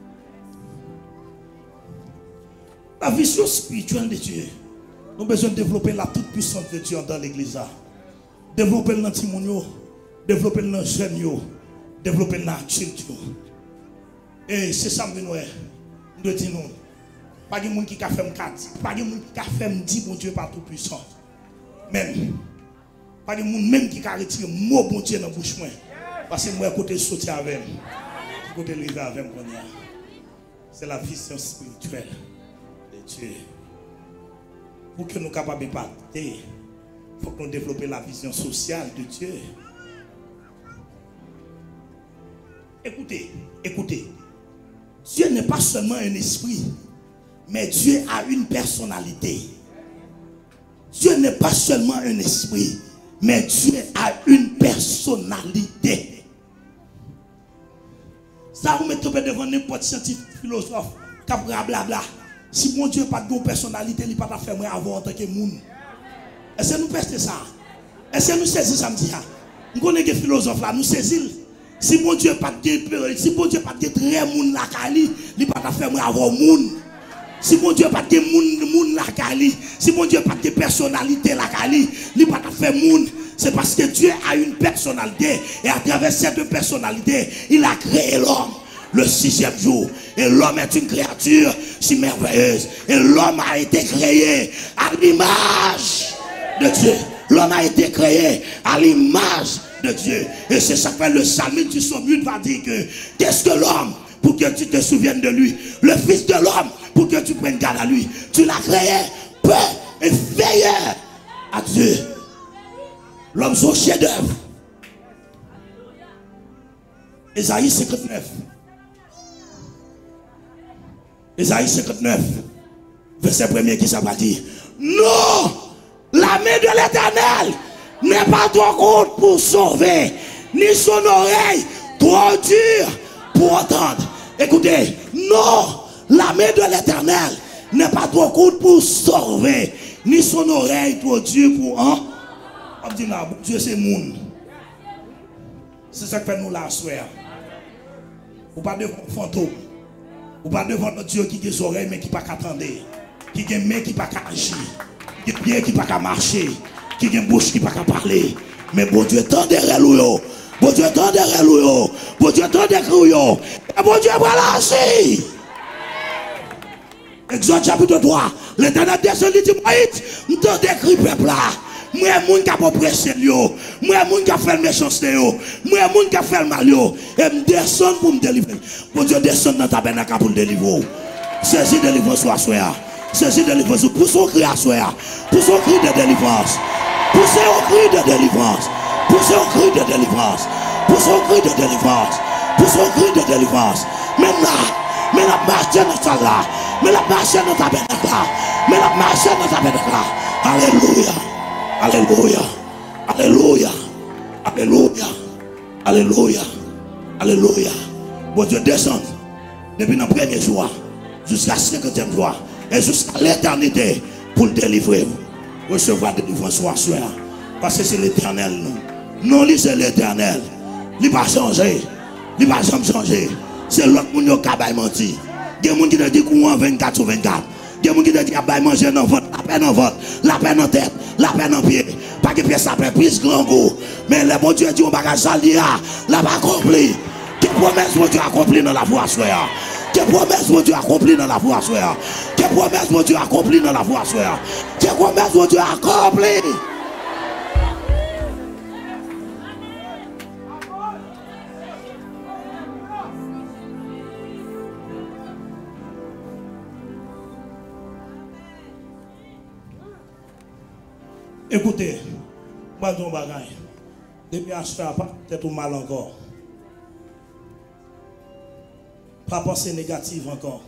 La vision spirituelle de Dieu. Nous avons besoin de développer la toute puissance de Dieu dans l'église. Développer le timounio. Développer le jeune. Développer l'adulte. Et c'est ça que nous devons dire. Pas de monde qui a fait quatre, pas de monde qui a fait dix bon Dieu par tout puissant. Même. Pas de monde même qui a retiré mot bon Dieu dans la bouche. Parce que moi, côté sauter avec moi, côté lever avec moi. C'est la vision spirituelle de Dieu. Pour que nous soyons capables de parler, il faut que nous développions la vision sociale de Dieu. Écoutez, écoutez. Dieu n'est pas seulement un esprit. Mais Dieu a une personnalité. Dieu n'est pas seulement un esprit, mais Dieu a une personnalité. Ça vous mettez devant n'importe scientifique, philosophe, capra blabla. Si mon Dieu n'a pas de personnalité, il ne peut pas faire avoir en tant que monde. Est-ce que nous pestons ça? Est-ce que nous saisissons ça? Nous connaissons des philosophes là, nous saisissons. Si mon Dieu n'a pas de si mon Dieu pas de très monde là, il ne peut pas faire avoir monde. Si mon Dieu pas de moun moun la kali, si mon Dieu pas de personnalité la kali, il pas fait moun, c'est parce que Dieu a une personnalité et à travers cette personnalité, il a créé l'homme le sixième jour. Et l'homme est une créature si merveilleuse. Et l'homme a été créé à l'image de Dieu. L'homme a été créé à l'image de Dieu. Et c'est ça que le psalmiste du psaume huit va dire que qu'est-ce que l'homme pour que tu te souviennes de lui, le fils de l'homme pour que tu prennes garde à lui. Tu l'as créé peu inférieur à Dieu. L'homme son chef-d'œuvre. Ésaïe cinquante-neuf. Ésaïe cinquante-neuf, verset premier qui ça va dire. Non, la main de l'Éternel n'est pas trop courte pour sauver, ni son oreille trop dure pour entendre. Écoutez, non, la main de l'Éternel n'est pas trop courte pour sauver, ni son oreille trop dure pour entendre. On dit là, Dieu c'est monde. C'est ça que fait nous la soeur. Ou pas de fantôme. Ou pas devant notre Dieu qui a des oreilles mais qui pas qu'attendre. Qui a des mains qui pas qu'à agir. Qui a des pieds qui pas qu'à marcher. Qui a une bouche qui pas qu'à parler. Mais bon Dieu tend derrière lui. Bon Dieu tend derrière lui. Bon Dieu tend derrière lui. Et bon Dieu va l'agir. Exode chapitre trois. L'Éternel descend dit Moïse, nous t'en décrit peuple là. Moi moun qui a oppressé yo, moi moun qui a fait méchanceté yo, moi moun qui a fait le mal yo, et me descend pour me délivrer. Bon Dieu descend dans ta tabernacle pour me délivrer. Saisis délivrance soit soir. Saisis délivrance pour son cri à soir. Pour son cri de délivrance. Pour son cri de délivrance. Pour son cri de délivrance. Pour son cri de délivrance. Pour son cri de délivrance. Maintenant, mais la marche dans ta là, mais la marche dans ta tabernacle là, mais la marche dans ta tabernacle là. Alléluia. Alléluia, alléluia, alléluia, alléluia, alléluia. Bon Dieu descend depuis le premier jour jusqu'à la cinquantième jour et jusqu'à l'éternité pour le délivrer. Recevoir de délivrance soit soir. Parce que c'est l'éternel nous. Non, lui c'est l'éternel. Il va changer. Il va jamais changer. C'est l'autre monde qui a menti. Il y a des gens qui disent qu'on vingt-quatre sur vingt-quatre. Il y a des gens qui disent qu'il y a manger dans votre, la peine dans votre, la peine en tête, la peine en pied. Pas que pièce ça fait plus grand goût. Mais le bon Dieu dit on va changer là, là va accomplir. Quelle promesse mon Dieu accompli dans la voie soeur. Quelle promesse mon Dieu accompli dans la voie soeur. Quelle promesse mon Dieu accompli dans la voie soeur. Quelle promesse mon Dieu accompli. Écoutez, moi je dis un bagage. Depuis à faire peut-être tout mal encore. Pas penser négative encore.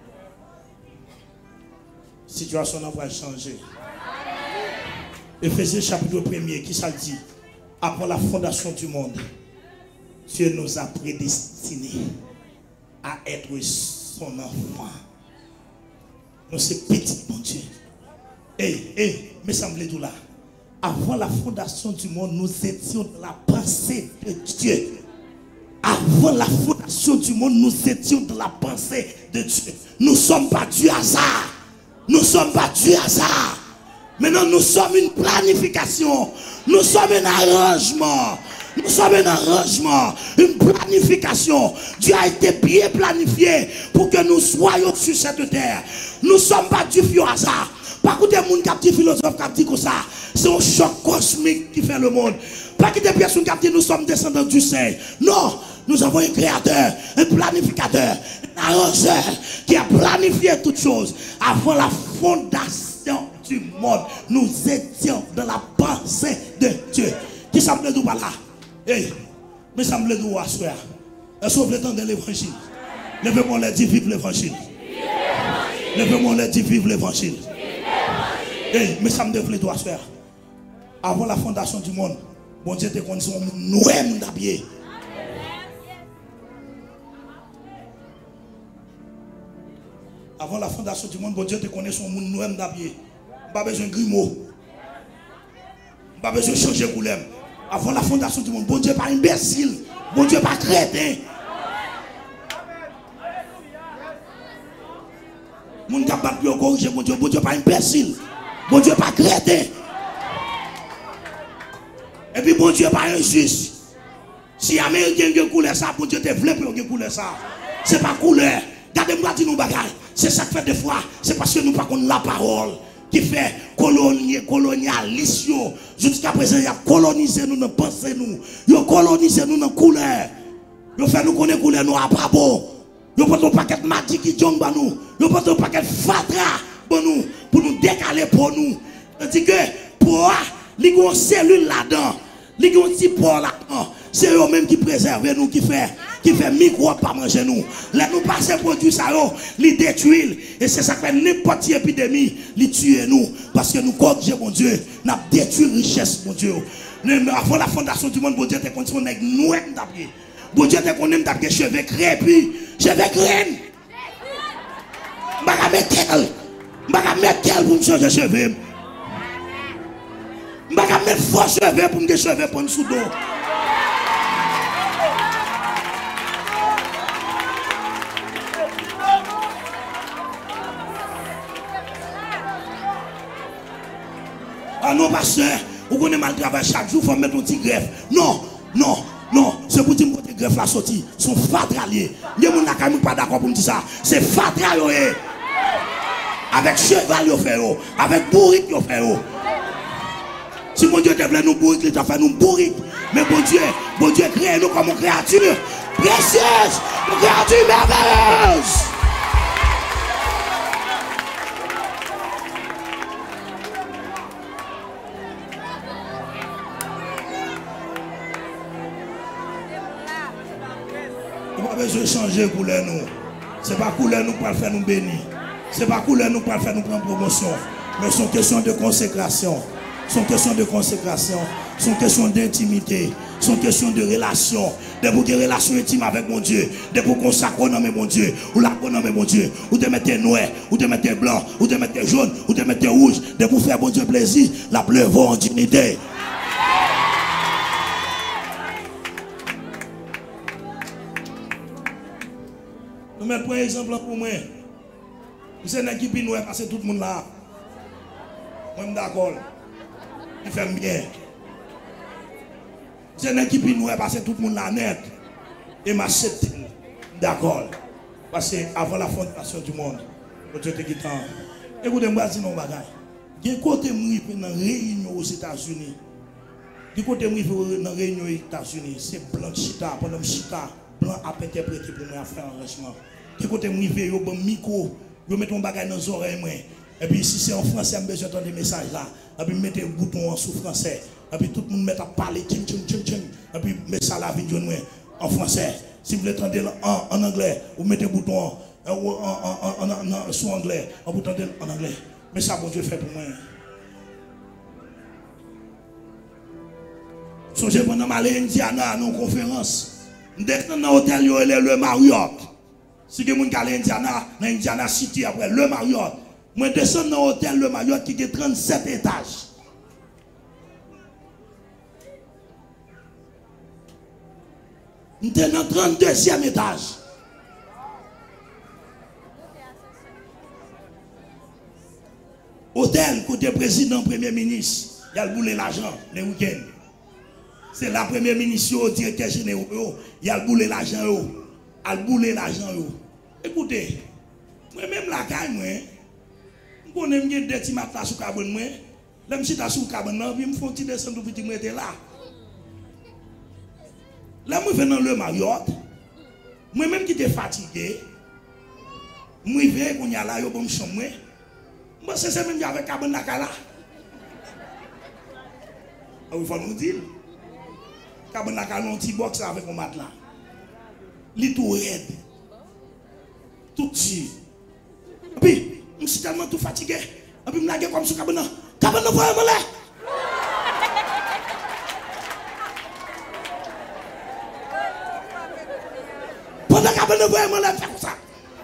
Situation va changer. Éphésiens chapitre premier, qui ça dit? Après la fondation du monde, Dieu nous a prédestinés à être son enfant. Nous sommes petits, mon Dieu. Eh, eh, mais semblez tout là. Avant la fondation du monde, nous étions dans la pensée de Dieu. Avant la fondation du monde, nous étions dans la pensée de Dieu. Nous ne sommes pas du hasard. Nous ne sommes pas du hasard. Maintenant, nous sommes une planification. Nous sommes un arrangement. Nous sommes un arrangement, une planification. Dieu a été bien planifié pour que nous soyons sur cette terre. Nous ne sommes pas du vieux hasard. Pas que des gens qui philosophes qui disent comme ça. C'est un choc cosmique qui fait le monde. Pas que des personnes qui disent nous sommes descendants du Seigneur. Non, nous avons un créateur, un planificateur, un arrangeur qui a planifié toutes choses. Avant la fondation du monde, nous étions dans la pensée de Dieu. Qui semble nous par là? Eh, mais semble nous à soi. Est-ce que vous voulez entendre l'évangile? Levez-moi les dit vive l'évangile. Levez-moi les dit vive l'évangile. Eh, mais ça me déplaît toi faire. Avant la fondation du monde, bon Dieu te connaît son nous-mêmes d'habiller. Avant la fondation du monde, bon Dieu te connaît son nous-mêmes d'habiller. Pas besoin de grimaud. Pas besoin de changer couleur. Avant la fondation du monde, bon Dieu pas imbécile. Bon Dieu pas crétin. Moun capable de corriger mon Dieu, bon Dieu pas imbécile. Bon Dieu pas crétin. Et puis bon Dieu pas injuste. Si Américain qui couleur ça, bon Dieu te voulait pour qu'il couleur ça. C'est pas couleur. Gardez-moi dire nous bagaille. C'est ça que fait des fois, c'est parce que nous pas connaissons la parole qui fait colonier colonialiste. Jusqu'à présent, il a colonisé nous dans pensée nous. Il a colonisé nous dans couleur. Il fait nous connaître couleur nous à pas bon. Il a pas un paquet de magie qui jong ba nous. Il a pas un paquet de fatra pour nous pour nous décaler pour nous. Tandis que pour li gon cellule là-dedans, li gon petit porc là-dedans. C'est eux même qui préservent nous, qui fait qui fait microbe pas manger nous. Là nous passer produit ça yo, li détruire et c'est ça que fait n'importe quelle épidémie, li tuer nous parce que nous corriger mon Dieu, n'a détruit richesse mon Dieu. Avant la fondation du monde, mon Dieu te condition nèg nous d'après. Bon Dieu te connaît d'après cheveux crépus, cheveux graines. M'pa mettre quel, m'pa mettre quel pour me changer cheveux. M'pa mettre faux cheveux pour me cheveux pour sous dos. Ah non, pasteur, vous connaissez mal travail chaque jour, il faut mettre un petit greffe. Non, non, non, c'est pour dire que greffe la sortie. Son fadralier. Il y a des gens qui ne sont pas d'accord pour me dire ça. C'est fadralier. Avec cheval, il fait, avec bourrique, il fait. Si mon Dieu te voulait nous bourrique, il t'a fait nous bourrique. Mais bon Dieu, bon Dieu crée nous comme une créature précieuse, une créature merveilleuse. Besoin de changer couleur nous. C'est pas couleur nous pour faire nous bénir. C'est pas couleur nous pour faire nous prendre promotion. Mais c'est une question de consécration. C'est une question de consécration. C'est une question d'intimité. C'est une question de relation. De pour des relations intimes avec mon Dieu. De pour qu'on s'accorde mon Dieu. Ou la connaître mon Dieu. Ou de mettre noir. Ou de mettre blanc. Ou de mettre jaune. Ou de mettre rouge. De pour faire mon Dieu plaisir. La pleuvant en dignité. Je vais prendre un exemple pour moi. Vous êtes une équipe nous parce que tout le monde là. Moi, je suis d'accord. Il fait bien. Vous êtes une équipe nous parce que tout le monde là net. Et ma chute. D'accord. Parce que avant la fondation du monde, Dieu te guide. Écoutez-moi, dis non bagaille. Du côté moi dans réunion aux États-Unis. Du côté moi dans réunion aux États-Unis, c'est blanc chita pendant chita. Blanc a interprété pour moi à faire un enrichissement. Du côté moi je yo bon micro, yo mettre un bagage dans les oreilles moi. Et puis si c'est en français, je besoin d'entendre des messages là. Et puis mettez un bouton en sous français. Et puis tout le monde met à parler tching tching tching tching. Et puis mettez ça la vidéo en français. Si vous voulez entendre en, en anglais, vous mettez un bouton en, en, en, en, en, en sous anglais, en bouton en anglais. Mais ça bon Dieu fait pour moi. Songez pendant ma Indiana à une conférence. Dans l'hôtel, il y a le Marriott. Si vous avez allé Indiana, dans Indiana City, après le Marriott, je descends dans l'hôtel le Marriott qui a trente-sept étages. Je suis dans le trente-deuxième étage. Hôtel, côté président, premier ministre, il y a le boulé l'argent, les week-ends. C'est la première ministre, le directeur général, il y a le boulé l'argent, il a le boulé l'argent. Écoutez, moi-même la caille, moi, je connais des petits matelas sous le cabane, moi, là, je suis sous le cabane, je me fais un petit descendre pour me mettre là. Là, je vais dans le Marriott, moi-même qui était fatigué, moi, je vais qu'on y a là, je vais me chambre, moi, c'est ça même avec le cabane là. Ah, il faut nous dire. Cabane là, un petit box avec un matelas. Il est tout raide. Tout petit. Et puis, je suis tellement tout fatigué. Et puis, je me lève comme ce cabane. Cabane, vous voyez, là. Pendant que cabane, vous voyez, là, faire comme ça.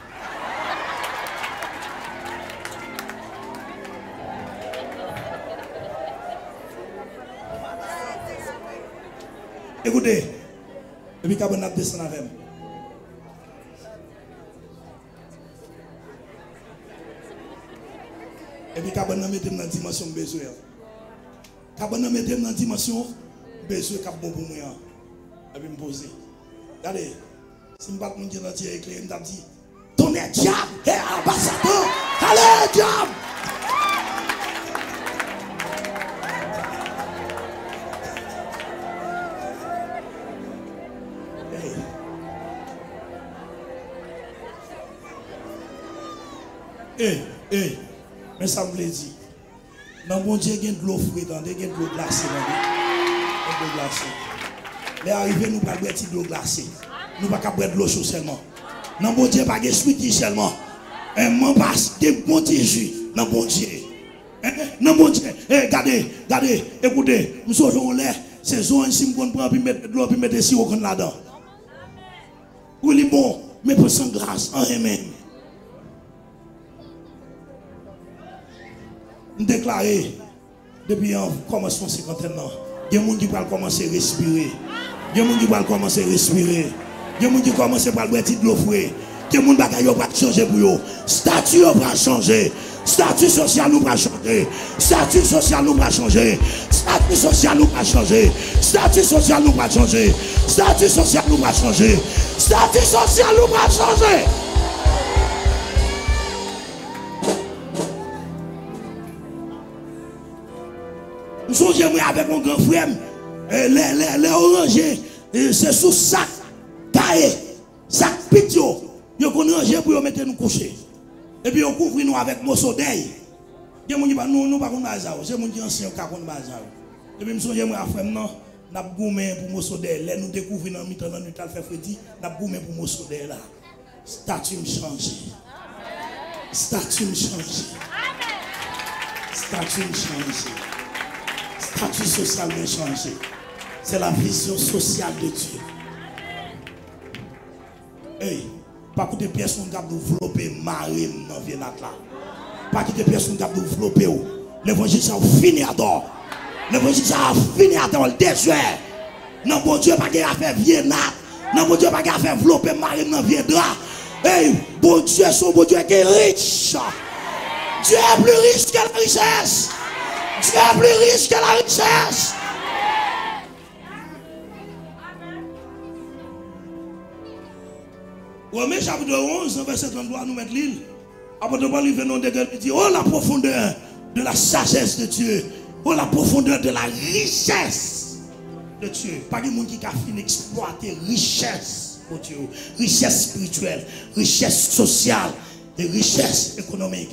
Écoutez, et puis cabane, vous descend avec moi. puis cabane mettre dans dimension besoin. Cabane mettre dans dimension besoin cap bon pour moi. Et puis me poser. Regardez, si me pas mon Dieu entier éclairé, me dit ton est diable et ambassadeur. Allez diable. Eh, eh, mais ça me dit, dans mon Dieu, il y a de l'eau froide, il y a de l'eau glacée. De l'eau glacée. Les arrivés, nous ne pouvons pas boire de l'eau glacée. Nous ne pouvons pas boire de l'eau chaude seulement. Dans mon Dieu, pas de sweetie seulement. Un moment passe, des bons jus. Dans mon Dieu. Dans mon Dieu, regardez, regardez, écoutez, nous sommes en l'air. C'est zone, si nous prenons de l'eau, puis mettre des sirops là-dedans. Oui, il est bon, mais pour sans grâce, en même. Déclaré depuis un commencement cinquantaine ans, il y a des gens qui vont commencer à respirer. Il y a des gens qui vont commencer à respirer. Il y a des gens qui vont commencer à boire de l'eau fraîche. Il y a des gens qui vont changer pour eux. Statut va changer. Statut social nous va changer. Statut social nous va changer. Statut social nous va changer. Statut social nous va changer. Statut social nous va changer. Statut social nous va changer. Nous sommes avec mon grand frère, les, les, les orangers, c'est sous sac, caillé, sac pitio. Nous avons rangé pour mettre nous coucher. Et puis on couvre nous avec mon soleil. Nous ne pouvons pas faire ça. C'est mon ancien qui a fait ça. Et puis nous sommes avec frère, nous avons goumé pour mon soleil. Nous découvrons dans le temps, nous avons fait Freddy, nous avons goumé pour mon soleil là. Statut me change. Statut me change. Statut me change. Statut social n'est changé. C'est la vision sociale de Dieu. Hey, pas que des personnes qui ont développé marine dans le là. Pas que des personnes qui ont développé. L'évangile ça a fini à dehors. L'évangile ça a fini à dehors le désert. Non, bon Dieu, pas qu'il a fait Vienna. Non, bon Dieu, pas qu'il a fait développer marine dans Viendra. Hey, bon Dieu, son bon Dieu qui est riche. Dieu est plus riche que la richesse. Dieu est plus riche que la richesse. Romains chapitre onze, verset trente-trois, nous mettons l'île. Après de voir l'île, nous dit, oh la profondeur de la sagesse de Dieu. Oh la profondeur de la richesse de Dieu. Pas de monde qui a fini d'exploiter richesse pour Dieu. Richesse spirituelle, richesse sociale et richesse économique.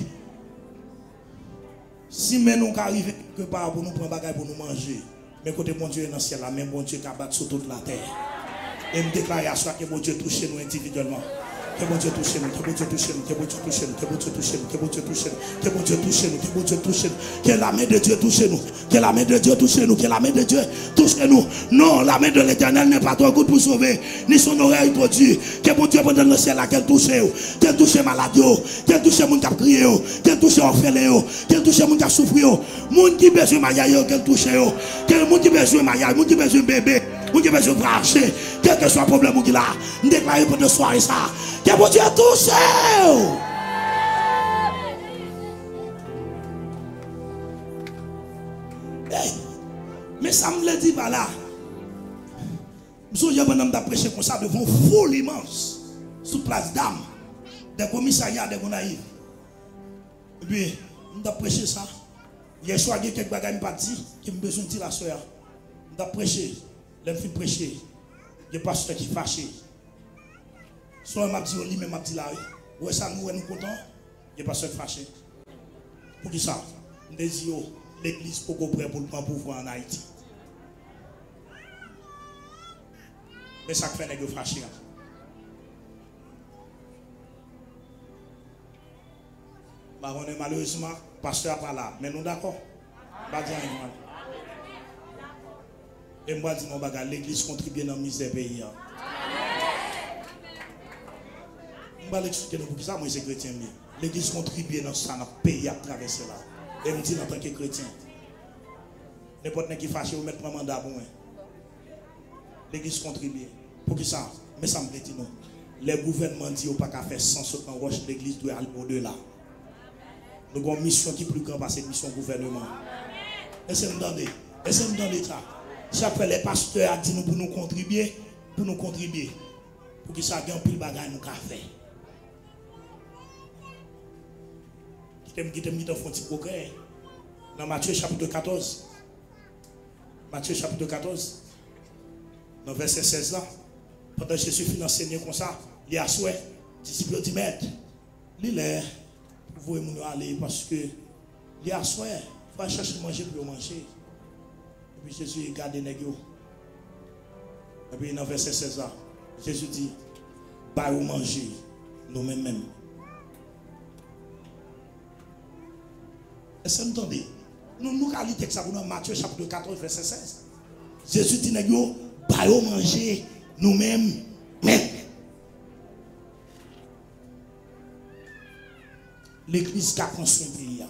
Si nous arrivons quelque part pour nous prendre bagage pour nous manger, mais côté mon Dieu est dans le ciel, la même bon Dieu qui a battu sur toute la terre. Et me déclarer à soi que mon Dieu touche nous individuellement. Que mon Dieu touche nous, que mon Dieu touche nous, que mon Dieu touche nous, que mon Dieu touche nous, que mon Dieu touche nous, que mon Dieu touche nous, que mon Dieu touche nous, que la main de Dieu touche nous, que la main de Dieu touche nous, que la main de Dieu touche nous. Non, la main de l'Éternel n'est pas trop good pour sauver, ni son oreille pour Dieu. Que mon Dieu pendant le ciel là, qu'elle touche, qu'elle touche malade, qu'elle touche moun qui a crié, qu'elle touche orphelin, qu'elle touche moun qui a souffert, moun qui besoin de mariage, qu'elle touche, qu'elle moun qui besoin de mariage, moun qui besoin de bébé. Vous devez se brancher, quel que soit le problème qu'il a, nous déclarons pour de soirée ça, que mon Dieu touche. Hey, mais ça me le dit pas là. Je suis venu prêcher comme ça devant une foule immense, sous place d'âme, des commissariats, des gonaïves. Et puis, je prêché ça. Hier soir, il y a quelques bagages qui me besoin de dire la soeur. Je prêché. Je suis prêcher, il y a pas pasteur qui fâché. Soit m'a dit lui même m'a dit là, ouais ça nous nous content, il y a pasteur qui fâché. Pour qui ça? On dit l'église pour prêt pour le pouvoir en Haïti. Mais ça fait nèg fâché. Bah on est malheureusement pasteur pas là, mais nous d'accord. Pas dire rien. Et moi, je dis, l'église contribue dans la misère pays. Je vais l'expliquer pour ça, moi, je suis chrétien. L'église contribue dans ça, dans le pays à travers cela. Et je me dis, en tant que chrétien, n'importe qui fâche, vous mettez un mandat pour moi. L'église contribue. Pour qui ça? Mais ça me dit, non. Les gouvernements disent, pas qu'à faire sans ce qu'en roche, l'église doit aller au-delà. Nous avons une mission qui est plus grande parce que c'est une mission gouvernement. Est-ce que vous entendez? Est-ce que vous entendez ça? Ça fait les pasteurs a dit nous pour nous contribuer, pour nous contribuer. Pour que ça gagne plus de bagages nous faire. Qui t'aime, qui t'aime, qui t'aime, font petit progrès. Dans Matthieu chapitre quatorze. Matthieu chapitre quatorze. Dans verset seize là. Pendant que Jésus finit d'enseigner comme ça, il a souhait. Disciples dit maître, il est. Vous pouvez aller parce que il a souhait. Il faut chercher manger pour manger. Et puis Jésus regarde les nègres. Et puis dans verset seize là, Jésus dit, bah vous manger, nous-mêmes même. Est-ce que vous entendez? Nous nous allons lire ça pour Matthieu chapitre quatorze, verset seize. Jésus dit, nègres, bah vous manger, nous-mêmes même. L'église qui a construit le pays.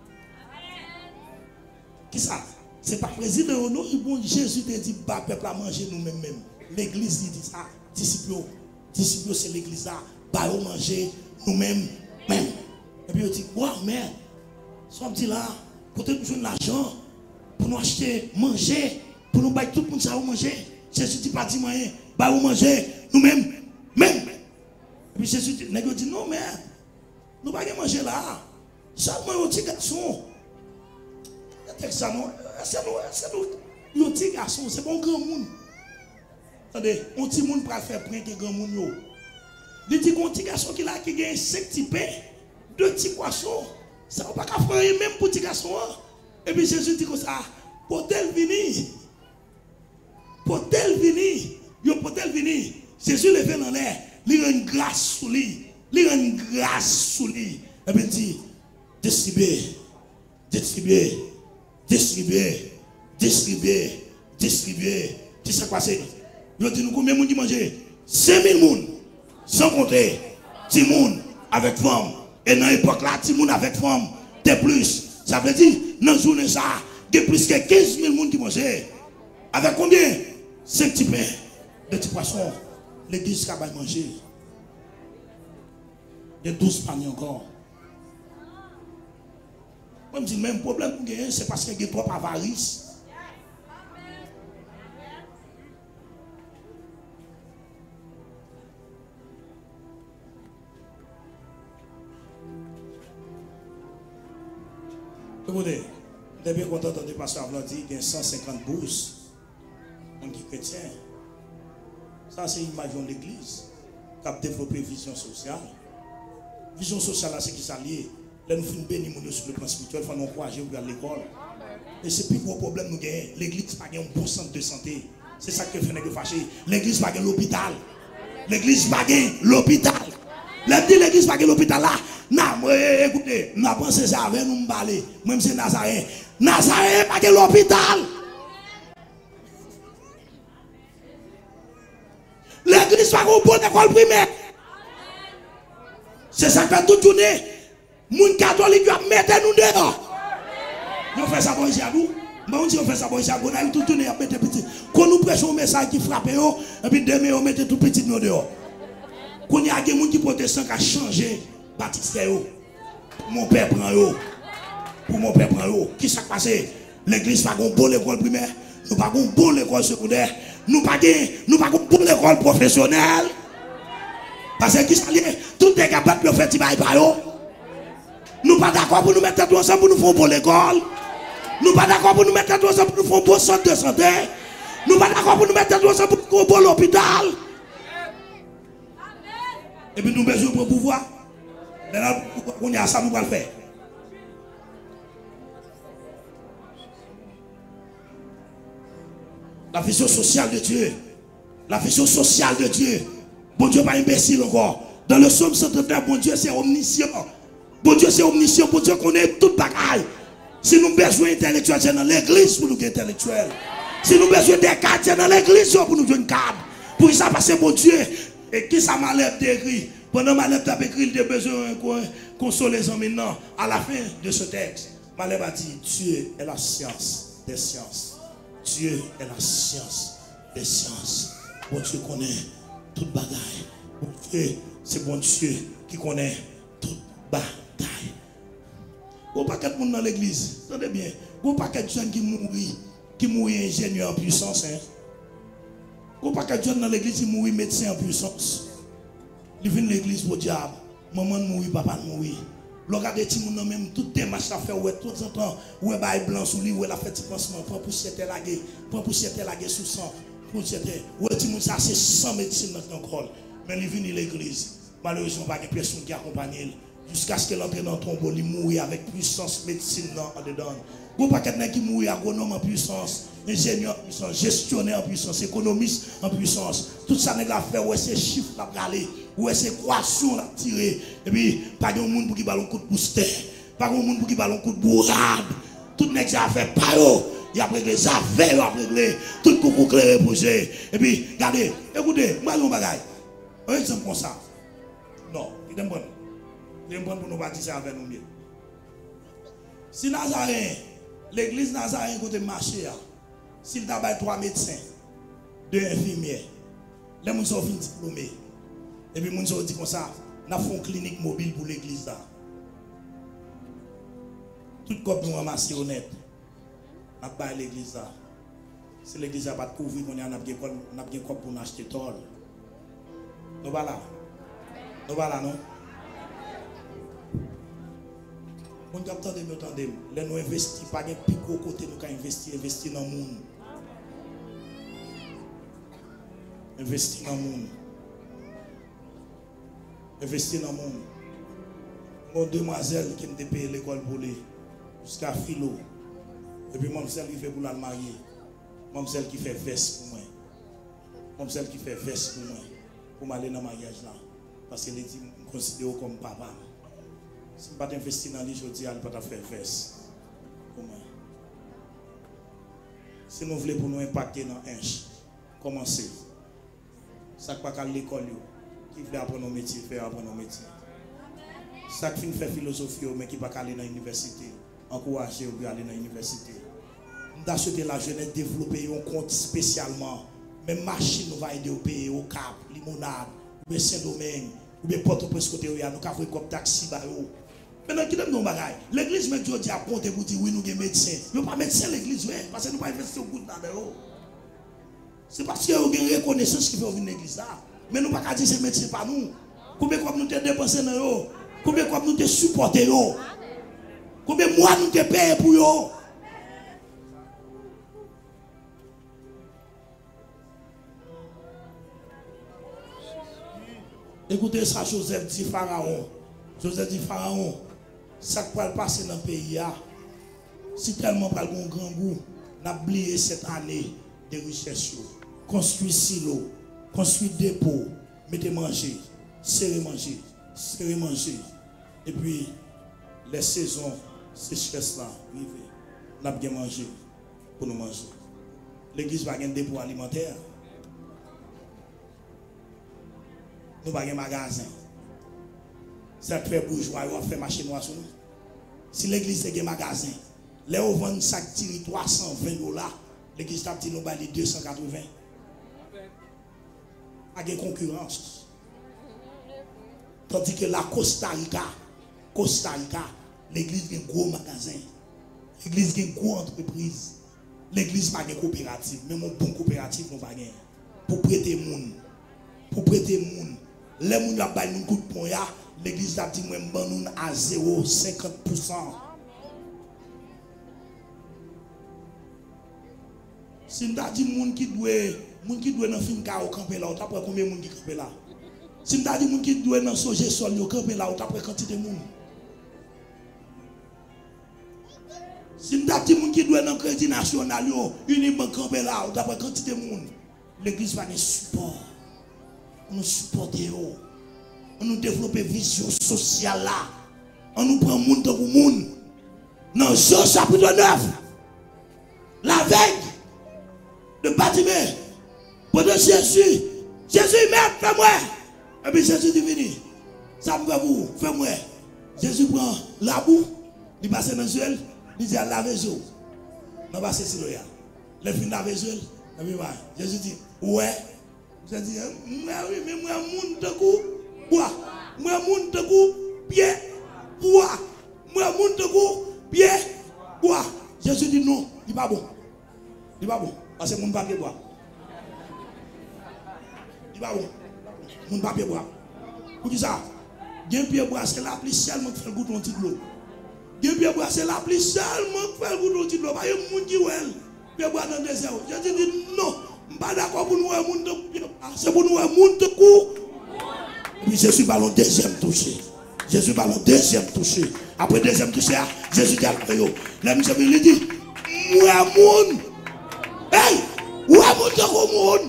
Qui ça? C'est pas président, non? Jésus te dit, bah, peuple à manger nous-mêmes même. L'église dit ça. Disciples, disciples, c'est l'église là. Bah, on manger nous-mêmes même. Et puis, on dit, wow, merde. Soit dit là, pour nous jouer de l'argent, pour nous acheter, manger, pour nous bailler tout le monde ça, manger. Jésus dit, pas dit moyen, bah, on manger nous-mêmes même. Et puis, Jésus dit, dit, non, merde. Nous ne pouvons pas manger là. Seulement un petit garçon. C'est nous, c'est nous, un petit garçon, c'est bon grand monde. Attendez, un petit monde pour faire prendre un grand monde. Il dit qu'un petit garçon qui a qui gagne cinq petits pains, deux petits poissons. Ça ne va pas faire même pour petit garçon. Et puis Jésus dit comme ça, pour tel venir, pour tel venir, yo pour tel venir, Jésus levé dans l'air, il a une grâce sous lui. Il a une grâce sous lui. Et puis il dit, distribuez, distribuez, distribuez, distribuez, distribuez. Tu sais quoi c'est? Il dit, nous combien de monde qui mange? cinq mille personnes, sans compter dix personnes avec femme. Et dans l'époque là, dix personnes avec femme, de plus. Ça veut dire, dans la journée ça, il y a plus que quinze mille personnes qui mangent. Avec combien? cinq petits pains, deux petits poissons. L'église va manger. De douze paniers encore. Moi, je me dis, même problème, c'est parce qu'il y a trop avarice. Écoutez, je suis bien content de pasteur Avlandi, il y a cent cinquante bourses. On dit chrétien. Ça, c'est une image de l'église qui a développé une vision sociale. Vision sociale, c'est qui s'allie. Là, nous faisons bénir sur le plan spirituel, il faut nous encourager pour aller à l'école. Et c'est plus gros problème nous gagnons. L'église n'a pas un bon centre de santé. C'est ça que fait nous fâcher. L'église n'a pas l'hôpital. L'église n'a pas l'hôpital. L'église n'a pas l'hôpital là. Non, écoutez, nous avons pensé ça avec nous parler. Même si c'est Nazareth. Nazareth n'a pas l'hôpital. L'église n'a pas une bonne école primaire. C'est ça que fait toute journée. Les catholiques mettent nous dehors. Nous faisons ça pour ici à nous. Mais on dit on fait ça pour ici à nous. On a toute journée à mettre petit. Quand nous prêchons un message qui frappe, et puis demain on met tout petit nous dehors. Quand il y a des gens qui protestent qui a changé baptiste. Mon père prend eux. Pour mon père prend eux. Qui s'est passé? L'église n'a pas une bonne école primaire. Nous n'avons pas une bonne école secondaire. Nous n'avons pas une bonne école professionnelle. Parce que qui s'allie, tout est capable de faire des choses. Nous ne sommes pas d'accord pour nous mettre tous ensemble pour nous faire une bonne école. Nous ne sommes pas d'accord pour nous mettre tous ensemble pour nous faire un bon centre de santé. Nous ne sommes pas d'accord pour nous mettre tous ensemble pour nous faire un bon hôpital. Et puis nous avons besoin de pouvoir. Maintenant, on y a ça, nous allons le faire. La vision sociale de Dieu. La vision sociale de Dieu. Bon Dieu, pas imbécile encore. Dans le psaume cent trente-neuf, bon Dieu, c'est omniscient. Bon Dieu, c'est omniscient. Bon Dieu, connaît toute bagaille. Si nous avons besoin d'intellectuels, c'est dans l'église pour nous être intellectuels. Si nous avons besoin des cadres, c'est dans l'église pour nous avoir une cadre. Pour ça, parce que bon Dieu, et qui ça m'a l'air d'écrire? Pendant ma lettre d'écrire, il a besoin de consoler les hommes maintenant. À la fin de ce texte, ma lettre a dit, Dieu est la science des sciences. Dieu est la science des sciences. Bon Dieu connaît toute bagaille. Bon Dieu, c'est bon Dieu qui connaît toute bagaille. Il n'y a pas de monde dans l'église. Attendez bien. Il n'y a pas de gens qui mourent, qui mourent ingénieurs en puissance. Hein? Il n'y a pas de gens dans l'église qui mourent médecins en puissance. Ils viennent l'église pour le diable. Maman mourit, papa mourit. Regardez les gens même toutes les matchs à faire, ouais, tout le temps, ouais, bah, blanc sous lui, ouais, la fête de pansement, prend pour cette laguer, prend pour cette laguer sous sang, pour cette, ouais, tout le monde, ça, c'est sans médecine dans ton corps. Mais il vient l'église. Malheureusement, pas de personne qui accompagne jusqu'à ce qu'elle entre dans ton tombeau, il mourit avec puissance médecine en dedans. Vous pas quelqu'un qui mourit agronome en puissance, ingénieur en puissance, gestionnaire en puissance, économiste en puissance. Tout ça n'est pas fait, ouais, c'est chiffre la aller, ouais, c'est croissance la tirer. Et puis, pas de monde pour qui balle un coup de booster, pas de monde pour qui balle un coup de bourrade. Tout n'est pas fait pas yo. Il a réglé ça, il a réglé, tout coucou clair posé. Et puis, regardez, écoutez, moi, je vais bagaille. Un exemple comme ça. Non, il est bon. Il est bon pour nous bâtir avec nous. Si Nazareth, l'église Nazareth côté marché, s'il a trois médecins, deux infirmières, les gens sont diplômés. Et puis les gens dit comme ça, nous avons une clinique mobile pour l'église là. Tout comme nous ramassons honnête. Nous avons l'église là. Si l'église n'a pas de couvrir, nous avons un cop pour acheter tol. Nous voilà là. Nous voilà là, non? On a entendu, nous entendons. Là, nous investissons pas de picot côté, nous avons investi, investi dans le monde. Investi dans le monde. Investi dans le monde. Mon demoiselle qui me payé l'école pour lui, jusqu'à philo. Et puis, mon celle qui fait pour la marier. Mon celle qui fait veste pour moi. Mon celle qui fait veste pour moi. Pour m'aller dans le mariage là. Parce qu'elle dit, je me considère comme papa. Si je ne pas investir dans lui, je dis, elle ne peut pas faire veste. Comment? Si nous voulons pour nous impacter dans un inch, commencez. Ça ne pas qu'à l'école, qui veut apprendre nos métiers, faire apprendre nos métiers. Ça qui fait philosophie, mais qui ne pas aller dans l'université, encourager ou aller dans l'université. Nous avons souhaité la jeunesse développer un compte spécialement. Même machine nous va aider au pays, au Cap, Limonade, ou Saint-Domingue, ou bien Port-au-Prince côté où nous avons fait comme taxi. Maintenant, qui donne nos bagages? L'église, même Dieu dit à compter pour dire oui, nous sommes médecins. Nous ne sommes pas médecins l'église, parce que nous ne sommes pas investis au bout de là-dedans. C'est parce qu'il y a une reconnaissance qui fait venir l'église là. Mais nous ne pouvons pas dire que c'est médecin par nous. Combien de fois nous avons dépensé dans eux? Combien de fois nous avons supporté eux? Combien de mois nous avons payé pour eux? Écoutez ça, Joseph dit Pharaon. Joseph dit Pharaon, ça qui va passer dans le pays, si tellement pas un grand goût, n'a oublié cette année de richesse. Construit silo, construit dépôt, mettez manger, serrez manger, serrez manger. Et puis, les saisons, sécheresse là, n'a bien mangé pour nous manger. L'église va avoir un dépôt alimentaire. Nous n'avons pas de magasin. Ça fait bourgeois, on fait marché noir sur nous. Si l'église a un magasin, là on vend sac tiri trois cent vingt dollars, l'église a dit nous va deux cent quatre-vingts. Pas de concurrence. Tandis que la Costa Rica, Costa Rica, l'église a un gros magasin. L'église a une grosse entreprise. L'église n'a pas de coopérative, même un bon coopérative nous pas gagner. Pour prêter monde. Pour prêter monde. Les gens qui ont un coup de poing, l'église a dit que nous à zéro virgule cinquante pour cent. Si nous avons dit que les gens qui doivent dans le film camper là, après combien de gens qui campent là? Si nous avons dit que les gens qui doivent dans le soje sol camper là, après quantité de gens? Si nous avons dit que les gens qui doivent dans le crédit national, uniquement camper là, après quantité de gens? L'église va nous support. On nous supporte, on nous développe une vision sociale là. On nous prend monde pour monde. Dans Jean chapitre neuf, la veille de bâtiment, pendant Jésus, Jésus met, fais-moi. Et puis Jésus dit, vini, ça me fait vous, fais-moi. Jésus prend la boue, il passe dans le ciel, il dit à laver les eaux. Non, pas c'est là. Les filles laver les eaux. Jésus dit, ouais. Je dis, mais oui, mais moi, moun de coup, bois, moi, moun de coup, pied, bois, Moi, mon de coup, pied, bois. Jésus dit non, il n'est pas bon. Il n'est pas bon. Parce que mon papier bois. Il n'est pas bon. Mon papier bois. Pour qui ça? Gen pied bois, c'est la pluie seulement qui fait le goût de l'eau. Gen pied bois, c'est la pluie seulement qui fait le goût de l'eau. Pas un monde qui ouais. Pied bois dans le désert. Jésus dit non. Je ne suis pas d'accord pour nous un monde de pied. C'est pour nous un monde de coup. Et puis Jésus va le deuxième touché. Jésus va le deuxième touché. Après le deuxième touché, Jésus dit à l'eau. Là, monsieur lui dit, moi, monde. Hey, où est mon Dieu au monde?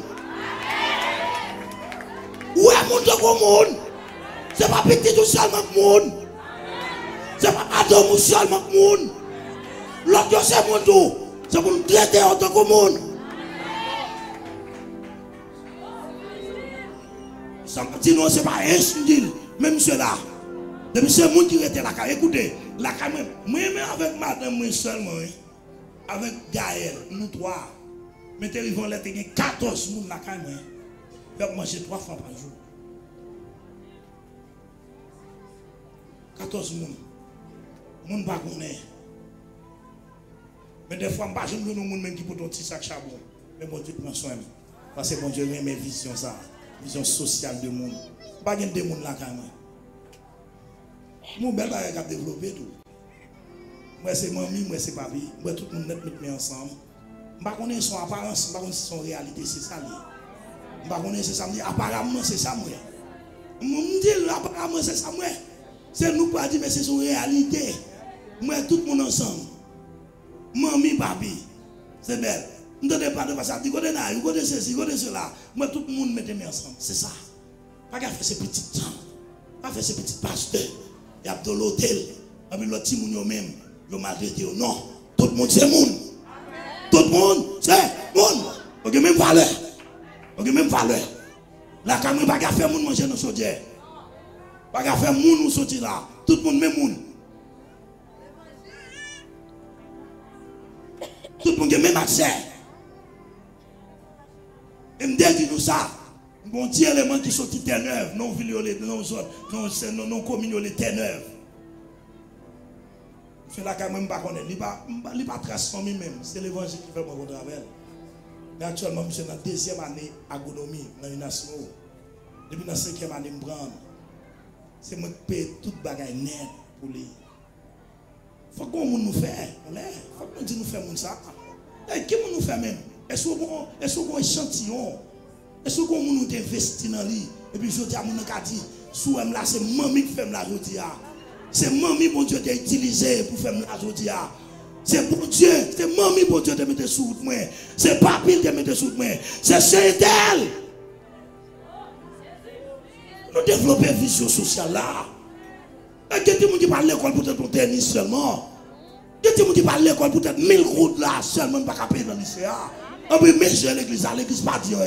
Où est mon Dieu au monde? C'est pas petit tout seulement que monde. C'est pas Adam seulement que monde. L'autre c'est mon Dieu. C'est pour nous traiter en tant que monde. Ça me dit non, c'est pas un style. Même cela. Depuis ce monde qui était là, écoutez, là quand même, moi-même avec madame, moi seulement, avec Gaël, nous trois, mais tu arrives là, tu as quatorze personnes là quand même. Faire manger trois fois par jour. quatorze personnes. Moun pas connaît. Mais des fois, je ne sais pas si qui peut un petit sac charbon. Mais bon Dieu prend soin. Parce que bon Dieu aime mes visions ça. Vision sociale de monde. Pas de monde là quand même. Mon bel a développé tout. Moi c'est mamie, moi c'est papi. Moi tout le monde met ensemble. Je ne connais pas son apparence, je ne connais pas son réalité, c'est ça. Je ne connais pas ça. Apparemment c'est ça moi. Je me dis apparemment c'est ça moi. C'est nous pas dire mais c'est son réalité. Moi tout le monde ensemble. Mamie, papi, c'est belle. Nous ne pas de ça. Vous connaissez, vous connaissez ceci, vous connaissez cela. Moi, tout le monde met mes ensemble. C'est ça. Pas qu'à faire ces petits temps. Pas faire ces petits pasteurs. Il y a de l'hôtel. Et puis l'autre petit monde même. Je m'ai dit non. Tout le monde, c'est monde. Tout le monde, c'est monde. Ok, même valeur. Ok, même valeur. La caméra, pas qu'à faire monde manger dans chaudière. Pas qu'à faire monde nous sortir là. Tout le monde, même monde. Tout le monde a même accès. Et me dit nous ça. Bon Dieu, élément qui sont terre neuve, non violés, non zone, non non non communion les terre neuve. Je là quand même pas connaître, il pas il pas trace son même, c'est l'évangile qui fait mon travail. Mais actuellement je suis dans la deuxième année agronomie dans une nation. Depuis la cinquième année me prendre. C'est moi qui paye toute bagaille net pour lui. Faut qu'on nous fait, faut qu'on dit nous faire ça. Et qui nous fait même? Est-ce qu'on est-ce qu'on échantillon? Est-ce qu'on nous investit dans lui? Et puis je dis à mon dit, sous là c'est mamie qui fait la jodi a. C'est mamie bon Dieu t'a utilisé pour faire la jodi a. C'est bon Dieu, c'est mamie bon Dieu te mettre sous moi. C'est papi te mettre sous moi. C'est Chantel. Nous développer une vision sociale là. Et que tu me dis pas l'école pour être tennis seulement. Que tu me dis pas l'école pour être mille routes là seulement pas capé dans le lycée. On peut mettre l'église à l'église pas dire.